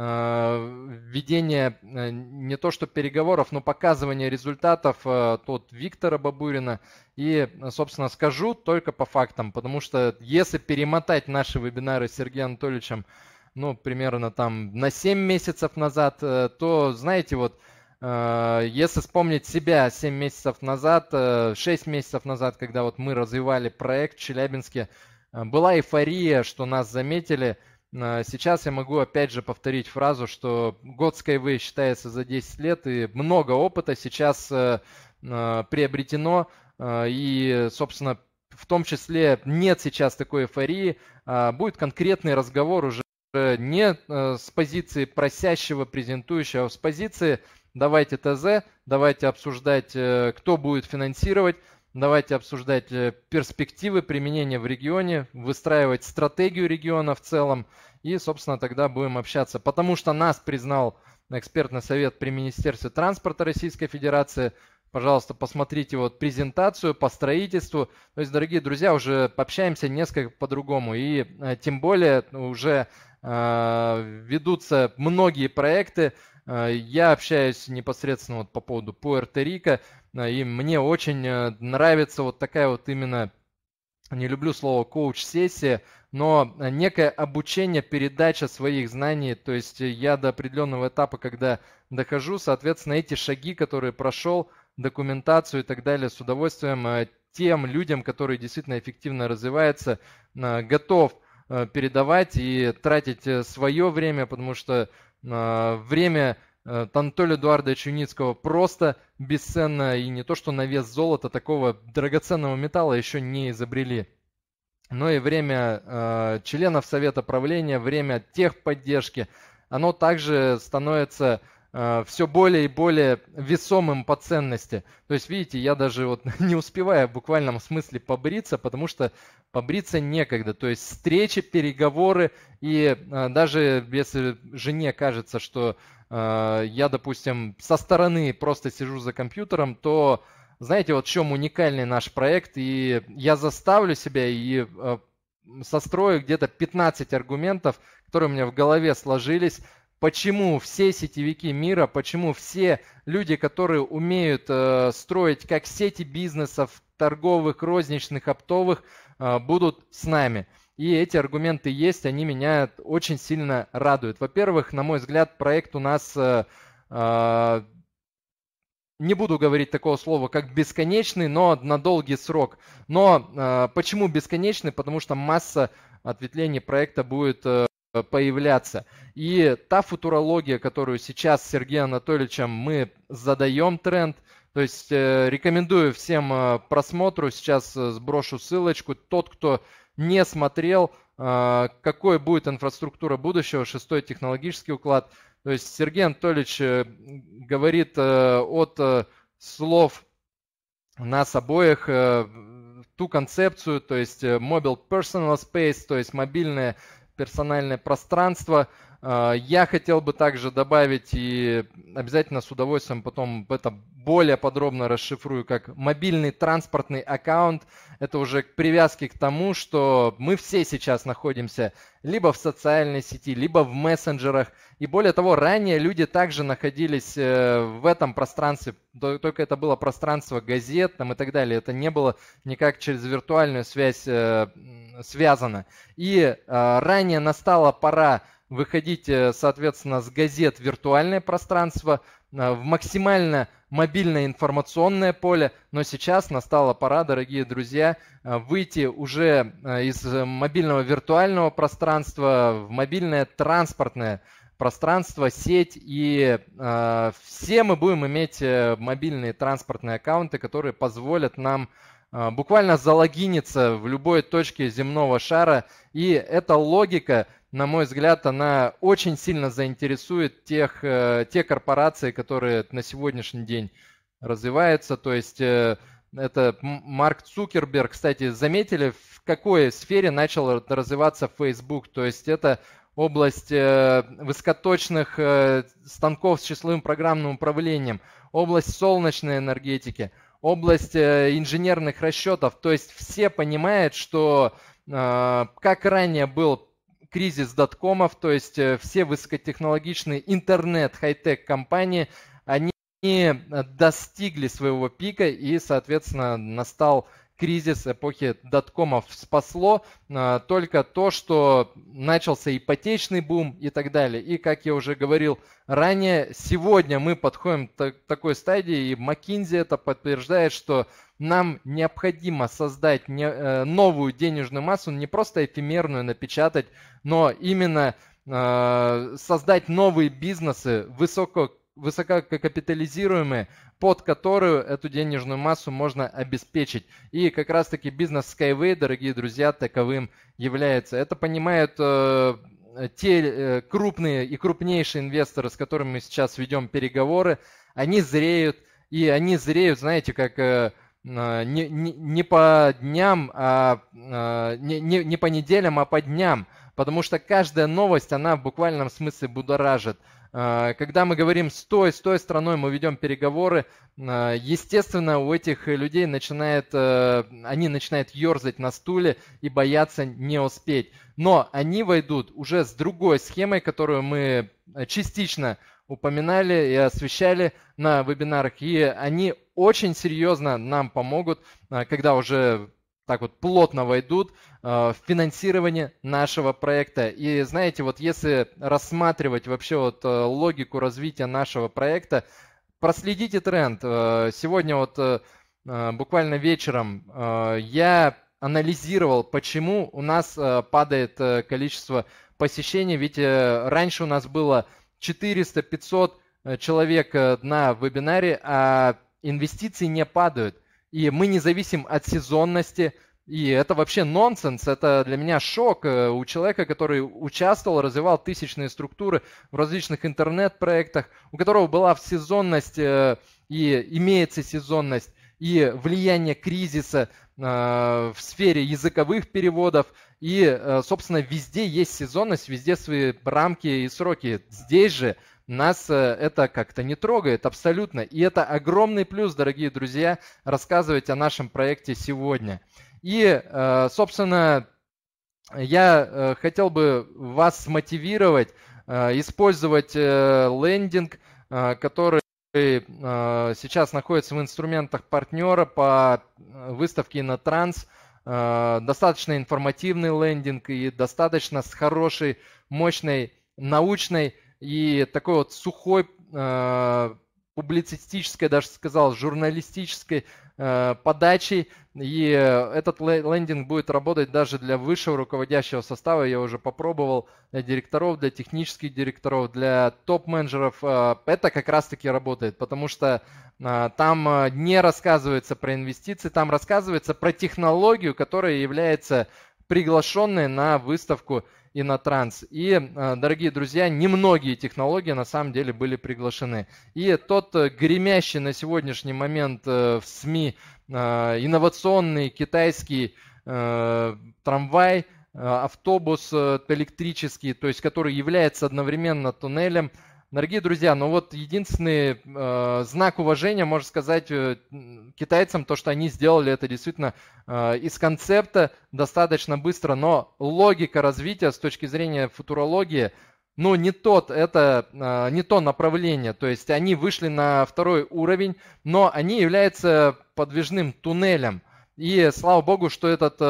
введение не то что переговоров, но показывания результатов от Виктора Бабурина. И, собственно, скажу только по фактам, потому что если перемотать наши вебинары с Сергеем Анатольевичем, примерно там на 7 месяцев назад, то, знаете, вот если вспомнить себя 7 месяцев назад, 6 месяцев назад, когда вот мы развивали проект в Челябинске, была эйфория, что нас заметили. Сейчас я могу опять же повторить фразу, что год Skyway считается за 10 лет, и много опыта сейчас приобретено, и, собственно, в том числе нет сейчас такой эйфории, будет конкретный разговор уже не с позиции просящего, презентующего, а с позиции давайте ТЗ, давайте обсуждать, кто будет финансировать, давайте обсуждать перспективы применения в регионе, выстраивать стратегию региона в целом и, собственно, тогда будем общаться. Потому что нас признал экспертный совет при Министерстве транспорта Российской Федерации. Пожалуйста, посмотрите вот презентацию по строительству. То есть, дорогие друзья, уже пообщаемся несколько по-другому. И тем более уже ведутся многие проекты. Я общаюсь непосредственно вот по поводу Пуэрто-Рико. И мне очень нравится вот такая вот именно, не люблю слово коуч-сессия, но некое обучение, передача своих знаний. То есть я до определенного этапа, когда дохожу, соответственно, эти шаги, которые прошел, документацию и так далее, с удовольствием тем людям, которые действительно эффективно развиваются, готов передавать и тратить свое время, потому что время Анатолия Эдуардовича Юницкого просто бесценно, и не то что на вес золота, такого драгоценного металла еще не изобрели. Но и время членов Совета правления, время техподдержки, оно также становится все более и более весомым по ценности. То есть, видите, я даже вот не успеваю в буквальном смысле побриться, потому что побриться некогда. То есть встречи, переговоры, и даже если жене кажется, что я, допустим, со стороны просто сижу за компьютером, то знаете, вот в чем уникальный наш проект, и я заставлю себя и сострою где-то 15 аргументов, которые у меня в голове сложились, почему все сетевики мира, почему все люди, которые умеют строить как сети бизнесов, торговых, розничных, оптовых, будут с нами. И эти аргументы есть, они меня очень сильно радуют. Во-первых, на мой взгляд, проект у нас, не буду говорить такого слова, как бесконечный, но на долгий срок. Но почему бесконечный? Потому что масса ответвлений проекта будет появляться. И та футурология, которую сейчас с Сергеем Анатольевичем мы задаем тренд, то есть рекомендую всем просмотру, сейчас сброшу ссылочку. Тот, кто не смотрел, какой будет инфраструктура будущего, 6-й технологический уклад. То есть Сергей Анатольевич говорит от слов нас обоих ту концепцию, то есть Mobile Personal Space, то есть мобильное персональное пространство. Я хотел бы также добавить, и обязательно с удовольствием потом это более подробно расшифрую, как мобильный транспортный аккаунт. Это уже к привязке к тому, что мы все сейчас находимся либо в социальной сети, либо в мессенджерах. И более того, ранее люди также находились в этом пространстве, только это было пространство газет там, и так далее. Это не было никак через виртуальную связь связано. И ранее настала пора выходить, соответственно, с газет в виртуальное пространство, в максимально мобильное информационное поле, но сейчас настала пора, дорогие друзья, выйти уже из мобильного виртуального пространства в мобильное транспортное пространство, сеть, и все мы будем иметь мобильные транспортные аккаунты, которые позволят нам буквально залогиниться в любой точке земного шара, и эта логика, на мой взгляд, она очень сильно заинтересует те корпорации, которые на сегодняшний день развиваются. То есть это Марк Цукерберг, кстати, заметили, в какой сфере начал развиваться Facebook? То есть это область высокоточных станков с числовым программным управлением, область солнечной энергетики, область инженерных расчетов. То есть все понимают, что как ранее был кризис доткомов, то есть все высокотехнологичные интернет, хай-тек компании, они достигли своего пика, и, соответственно, настал кризис эпохи доткомов. Спасло только то, что начался ипотечный бум и так далее. И, как я уже говорил ранее, сегодня мы подходим к такой стадии, и McKinsey это подтверждает, что нам необходимо создать новую денежную массу, не просто эфемерную напечатать, но именно создать новые бизнесы, высококапитализируемые, под которую эту денежную массу можно обеспечить. И как раз-таки бизнес Skyway, дорогие друзья, таковым является. Это понимают те крупные и крупнейшие инвесторы, с которыми мы сейчас ведем переговоры. Они зреют, и они зреют, знаете, как не по дням, не по неделям, а по дням. Потому что каждая новость, она в буквальном смысле будоражит. Когда мы говорим с той страной, мы ведем переговоры, естественно, у этих людей они начинают ерзать на стуле и бояться не успеть. Но они войдут уже с другой схемой, которую мы частично упоминали и освещали на вебинарах. И они очень серьезно нам помогут, когда уже так вот плотно войдут в финансирование нашего проекта. И знаете, вот если рассматривать вообще вот логику развития нашего проекта, проследите тренд. Сегодня вот буквально вечером я анализировал, почему у нас падает количество посещений. Ведь раньше у нас было 400-500 человек на вебинаре, а инвестиции не падают. И мы не зависим от сезонности. И это вообще нонсенс, это для меня шок у человека, который участвовал, развивал тысячные структуры в различных интернет-проектах, у которого была сезонность и имеется сезонность, и влияние кризиса в сфере языковых переводов. И, собственно, везде есть сезонность, везде свои рамки и сроки. Здесь же нас это как-то не трогает абсолютно. И это огромный плюс, дорогие друзья, рассказывать о нашем проекте сегодня. И, собственно, я хотел бы вас мотивировать использовать лендинг, который сейчас находится в инструментах партнера по выставке InnoTrans. Достаточно информативный лендинг и достаточно с хорошей, мощной, научной и такой вот сухой, публицистической, даже сказал, журналистической подачей. И этот лендинг будет работать даже для высшего руководящего состава. Я уже попробовал для директоров, для технических директоров, для топ-менеджеров. Это как раз-таки работает, потому что там не рассказывается про инвестиции, там рассказывается про технологию, которая является приглашенной на выставку InnoTrans. И, дорогие друзья, немногие технологии на самом деле были приглашены. И тот гремящий на сегодняшний момент в СМИ инновационный китайский трамвай, автобус электрический, то есть который является одновременно туннелем. Дорогие друзья, ну вот единственный знак уважения, можно сказать, китайцам, то, что они сделали это действительно из концепта достаточно быстро, но логика развития с точки зрения футурологии, ну не то направление, то есть они вышли на второй уровень, но они являются подвижным туннелем. И слава богу, что этот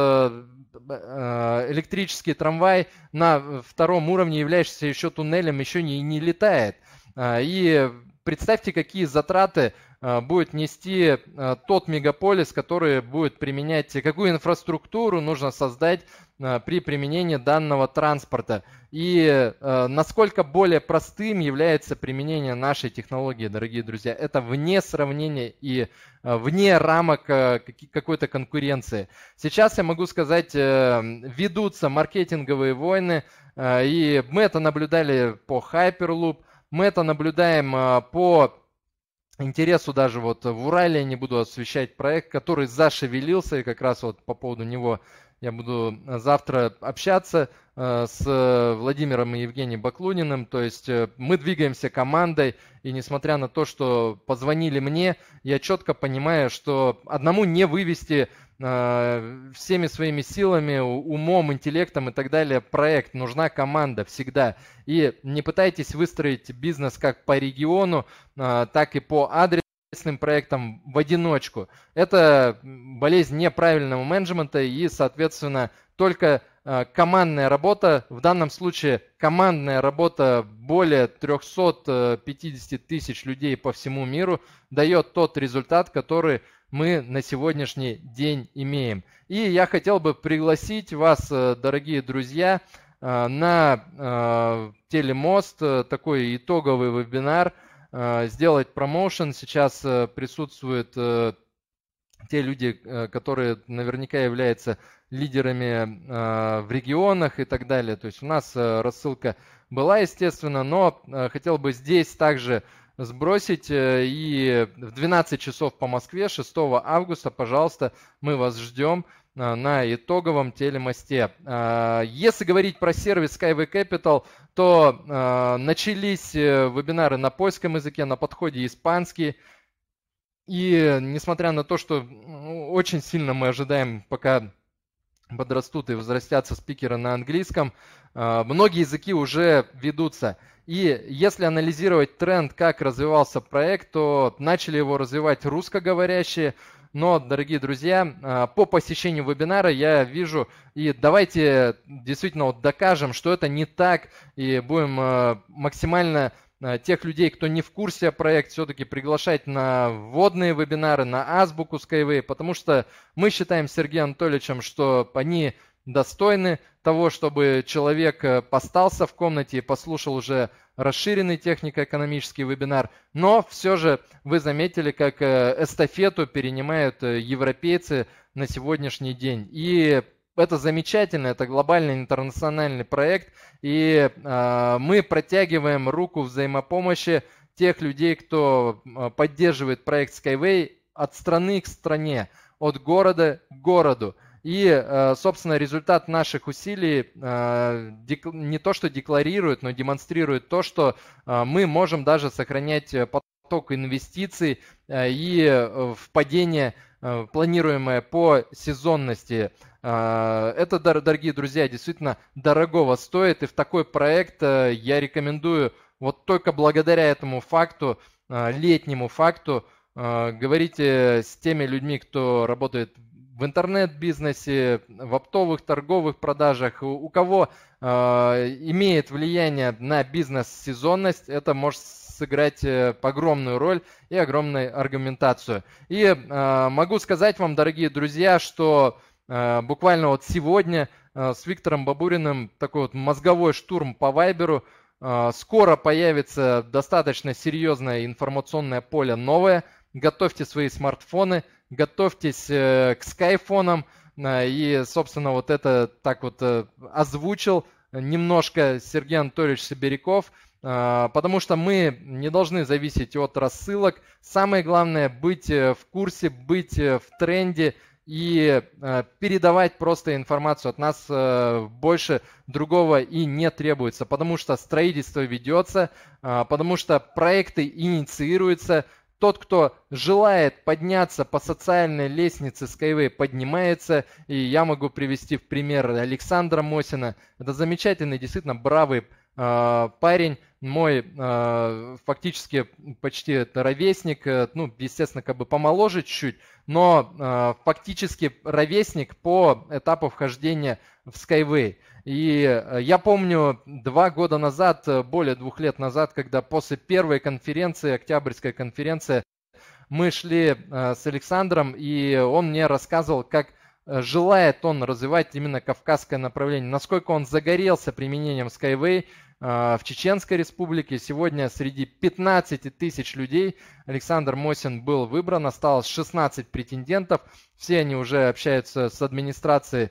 электрический трамвай на втором уровне, являющийся еще туннелем, еще не летает. И представьте, какие затраты будет нести тот мегаполис, который будет применять, какую инфраструктуру нужно создать при применении данного транспорта. И насколько более простым является применение нашей технологии, дорогие друзья. Это вне сравнения и вне рамок какой-то конкуренции. Сейчас я могу сказать, ведутся маркетинговые войны, и мы это наблюдали по Hyperloop, мы это наблюдаем по интересу даже вот в Урале, я не буду освещать проект, который зашевелился, и как раз вот по поводу него я буду завтра общаться с Владимиром и Евгением Баклуниным. То есть мы двигаемся командой, и несмотря на то, что позвонили мне, я четко понимаю, что одному не вывести всеми своими силами, умом, интеллектом и так далее проект. Нужна команда всегда. И не пытайтесь выстроить бизнес как по региону, так и по адресным проектам в одиночку. Это болезнь неправильного менеджмента и, соответственно, только командная работа, в данном случае командная работа более 350 тысяч людей по всему миру дает тот результат, который мы на сегодняшний день имеем. И я хотел бы пригласить вас, дорогие друзья, на Телемост, такой итоговый вебинар сделать промоушен. Сейчас присутствуют те люди, которые наверняка являются лидерами в регионах и так далее. То есть у нас рассылка была, естественно, но хотел бы здесь также сбросить. И в 12 часов по Москве 6 августа, пожалуйста, мы вас ждем на итоговом телемосте. Если говорить про сервис Skyway Capital, то начались вебинары на польском языке, на подходе испанский. И несмотря на то, что очень сильно мы ожидаем, пока подрастут и возрастятся спикеры на английском, многие языки уже ведутся. И если анализировать тренд, как развивался проект, то начали его развивать русскоговорящие. Но, дорогие друзья, по посещению вебинара я вижу, и давайте действительно вот докажем, что это не так, и будем максимально тех людей, кто не в курсе о проекте, все-таки приглашать на вводные вебинары, на азбуку Skyway, потому что мы считаем с Сергеем Анатольевичем, что они достойны того, чтобы человек остался в комнате и послушал уже расширенный технико-экономический вебинар. Но все же вы заметили, как эстафету перенимают европейцы на сегодняшний день. И это замечательно, это глобальный интернациональный проект, и мы протягиваем руку взаимопомощи тех людей, кто поддерживает проект Skyway от страны к стране, от города к городу. И, собственно, результат наших усилий не то что декларирует, но демонстрирует то, что мы можем даже сохранять поток инвестиций и впадение, планируемое по сезонности. Это, дорогие друзья, действительно дорогого стоит, и в такой проект я рекомендую вот только благодаря этому факту, летнему факту, говорите с теми людьми, кто работает в интернет-бизнесе, в оптовых торговых продажах, у кого имеет влияние на бизнес-сезонность, это может сыграть огромную роль и огромную аргументацию. И могу сказать вам, дорогие друзья, что буквально вот сегодня с Виктором Бабуриным такой вот мозговой штурм по Вайберу. Скоро появится достаточно серьезное информационное поле новое. Готовьте свои смартфоны, готовьтесь к скайфонам. И, собственно, вот это так вот озвучил немножко Сергей Анатольевич Сибиряков, потому что мы не должны зависеть от рассылок. Самое главное быть в курсе, быть в тренде и передавать просто информацию. От нас больше другого и не требуется, потому что строительство ведется, потому что проекты инициируются. Тот, кто желает подняться по социальной лестнице Skyway, поднимается. И я могу привести в пример Александра Мосина. Это замечательный, действительно бравый парень, мой фактически почти ровесник, ну, естественно, как бы помоложе чуть-чуть, но фактически ровесник по этапу вхождения в Skyway. И я помню 2 года назад, более 2 лет назад, когда после первой конференции, Октябрьской конференции, мы шли с Александром, и он мне рассказывал, как желает он развивать именно кавказское направление, насколько он загорелся применением Skyway в Чеченской Республике. Сегодня среди 15 тысяч людей Александр Мосин был выбран, осталось 16 претендентов, все они уже общаются с администрацией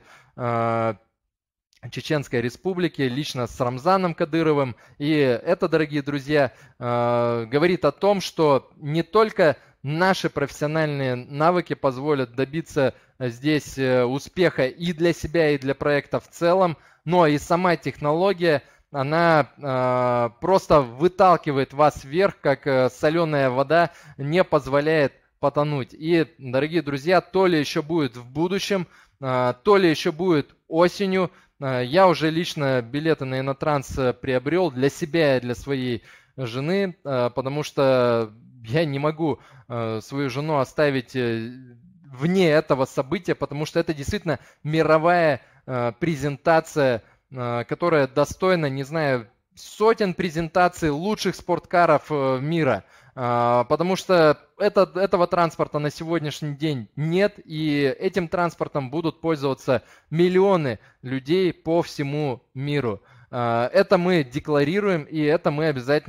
Чеченской Республики, лично с Рамзаном Кадыровым. И это, дорогие друзья, говорит о том, что не только наши профессиональные навыки позволят добиться здесь успеха и для себя, и для проекта в целом, но и сама технология, она просто выталкивает вас вверх, как соленая вода не позволяет потонуть. И, дорогие друзья, то ли еще будет в будущем, то ли еще будет осенью. Я уже лично билеты на Инотранс приобрел для себя и для своей жены, потому что я не могу свою жену оставить вне этого события, потому что это действительно мировая презентация, которая достойна, не знаю, сотен презентаций лучших спорткаров мира. Потому что этого транспорта на сегодняшний день нет, и этим транспортом будут пользоваться миллионы людей по всему миру. Это мы декларируем, и это мы обязательно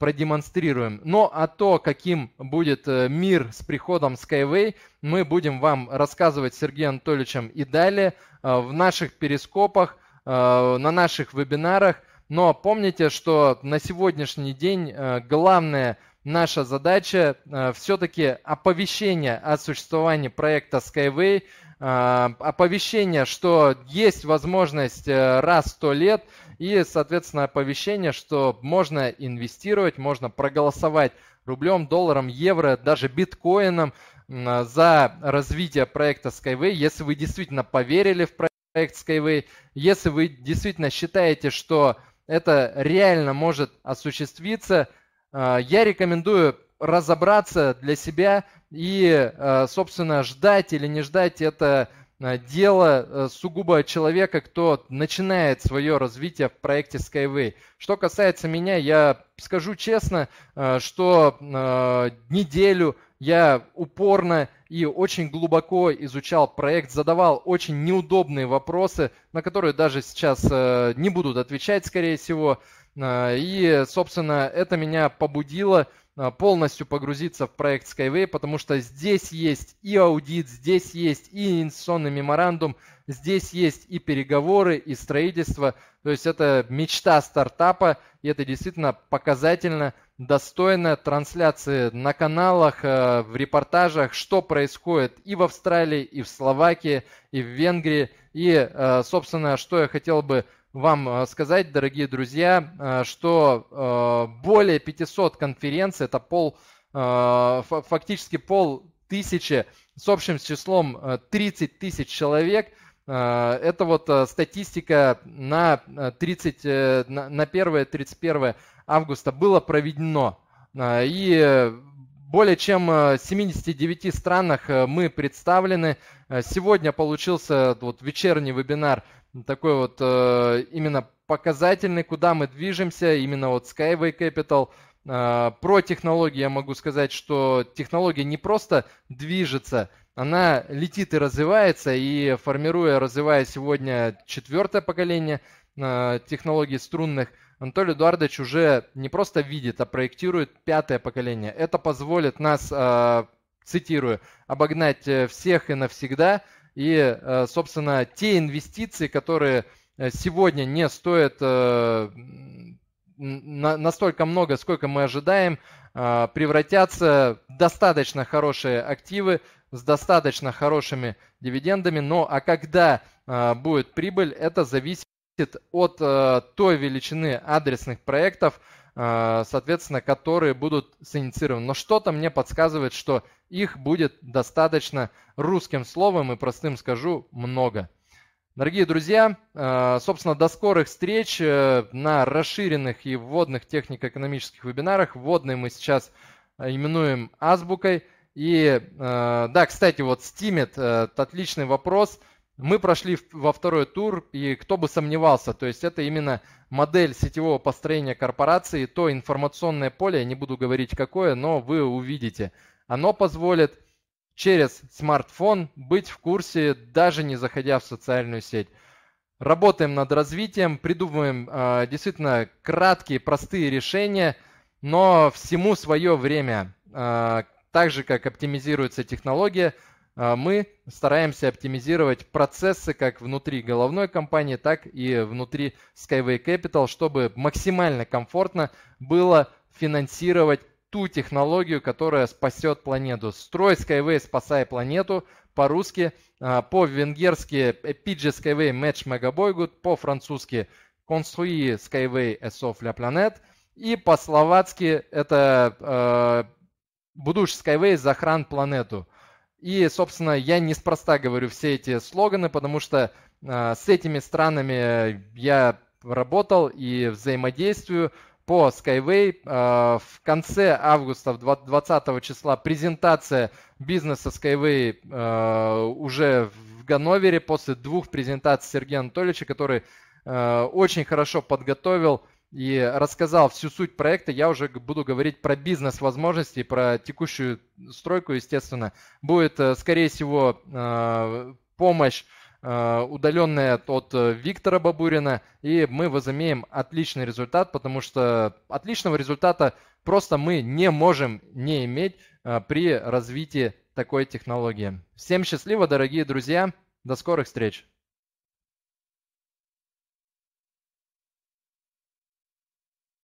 продемонстрируем. Но а то, каким будет мир с приходом Skyway, мы будем вам рассказывать с Сергеем Анатольевичем и далее в наших перископах, на наших вебинарах. Но помните, что на сегодняшний день главная наша задача все-таки оповещение о существовании проекта Skyway, оповещение, что есть возможность раз в 100 лет, и, соответственно, оповещение, что можно инвестировать, можно проголосовать рублем, долларом, евро, даже биткоином за развитие проекта Skyway, если вы действительно поверили в проект Skyway, если вы действительно считаете, что это реально может осуществиться, я рекомендую разобраться для себя и, собственно, ждать или не ждать, это дело сугубо человека, кто начинает свое развитие в проекте Skyway. Что касается меня, я скажу честно, что неделю я упорно и очень глубоко изучал проект, задавал очень неудобные вопросы, на которые даже сейчас не будут отвечать, скорее всего. И, собственно, это меня побудило полностью погрузиться в проект Skyway, потому что здесь есть и аудит, здесь есть и инвестиционный меморандум, здесь есть и переговоры, и строительство. То есть это мечта стартапа, и это действительно показательно, достойно трансляции на каналах, в репортажах, что происходит и в Австралии, и в Словакии, и в Венгрии. И, собственно, что я хотел бы вам сказать, дорогие друзья, что более 500 конференций, это фактически 5000 с общим числом 30 тысяч человек. Это вот статистика на 1-31 августа было проведено. И более чем в 79 странах мы представлены. Сегодня получился вот вечерний вебинар, такой вот именно показательный, куда мы движемся, именно вот Skyway Capital. Про технологии я могу сказать, что технология не просто движется, она летит и развивается, и развивая сегодня 4-е поколение технологий струнных, Анатолий Эдуардович уже не просто видит, а проектирует 5-е поколение. Это позволит нас, цитирую, обогнать всех и навсегда. И, собственно, те инвестиции, которые сегодня не стоят настолько много, сколько мы ожидаем, превратятся в достаточно хорошие активы с достаточно хорошими дивидендами. Но а когда будет прибыль, это зависит от той величины адресных проектов, соответственно, которые будут синициированы. Но что-то мне подсказывает, что их будет достаточно, русским словом и простым скажу, много. Дорогие друзья, собственно, до скорых встреч на расширенных и вводных технико-экономических вебинарах. Вводные мы сейчас именуем азбукой. И да, кстати, вот Steemit, отличный вопрос. Мы прошли во 2-й тур, и кто бы сомневался, то есть это именно модель сетевого построения корпорации, то информационное поле, я не буду говорить какое, но вы увидите. Оно позволит через смартфон быть в курсе, даже не заходя в социальную сеть. Работаем над развитием, придумываем действительно краткие, простые решения, но всему свое время. Так же, как оптимизируется технология, мы стараемся оптимизировать процессы как внутри головной компании, так и внутри Skyway Capital, чтобы максимально комфортно было финансировать ту технологию, которая спасет планету. Строй Skyway, спасай планету. По-русски, по-венгерски PG Skyway Match Megaboygut, по-французски Construire Skyway et Sauve la Planète. И по-словацки это Будуш Skyway захран планету. И, собственно, я неспроста говорю все эти слоганы, потому что с этими странами я работал и взаимодействую по Skyway. В конце августа, 20 числа, презентация бизнеса Skyway уже в Ганновере после 2 презентаций Сергея Анатольевича, который очень хорошо подготовил и рассказал всю суть проекта. Я уже буду говорить про бизнес-возможности, про текущую стройку, естественно. Будет, скорее всего, помощь удаленная от Виктора Бабурина, и мы возымеем отличный результат, потому что отличного результата просто мы не можем не иметь при развитии такой технологии. Всем счастливо, дорогие друзья. До скорых встреч.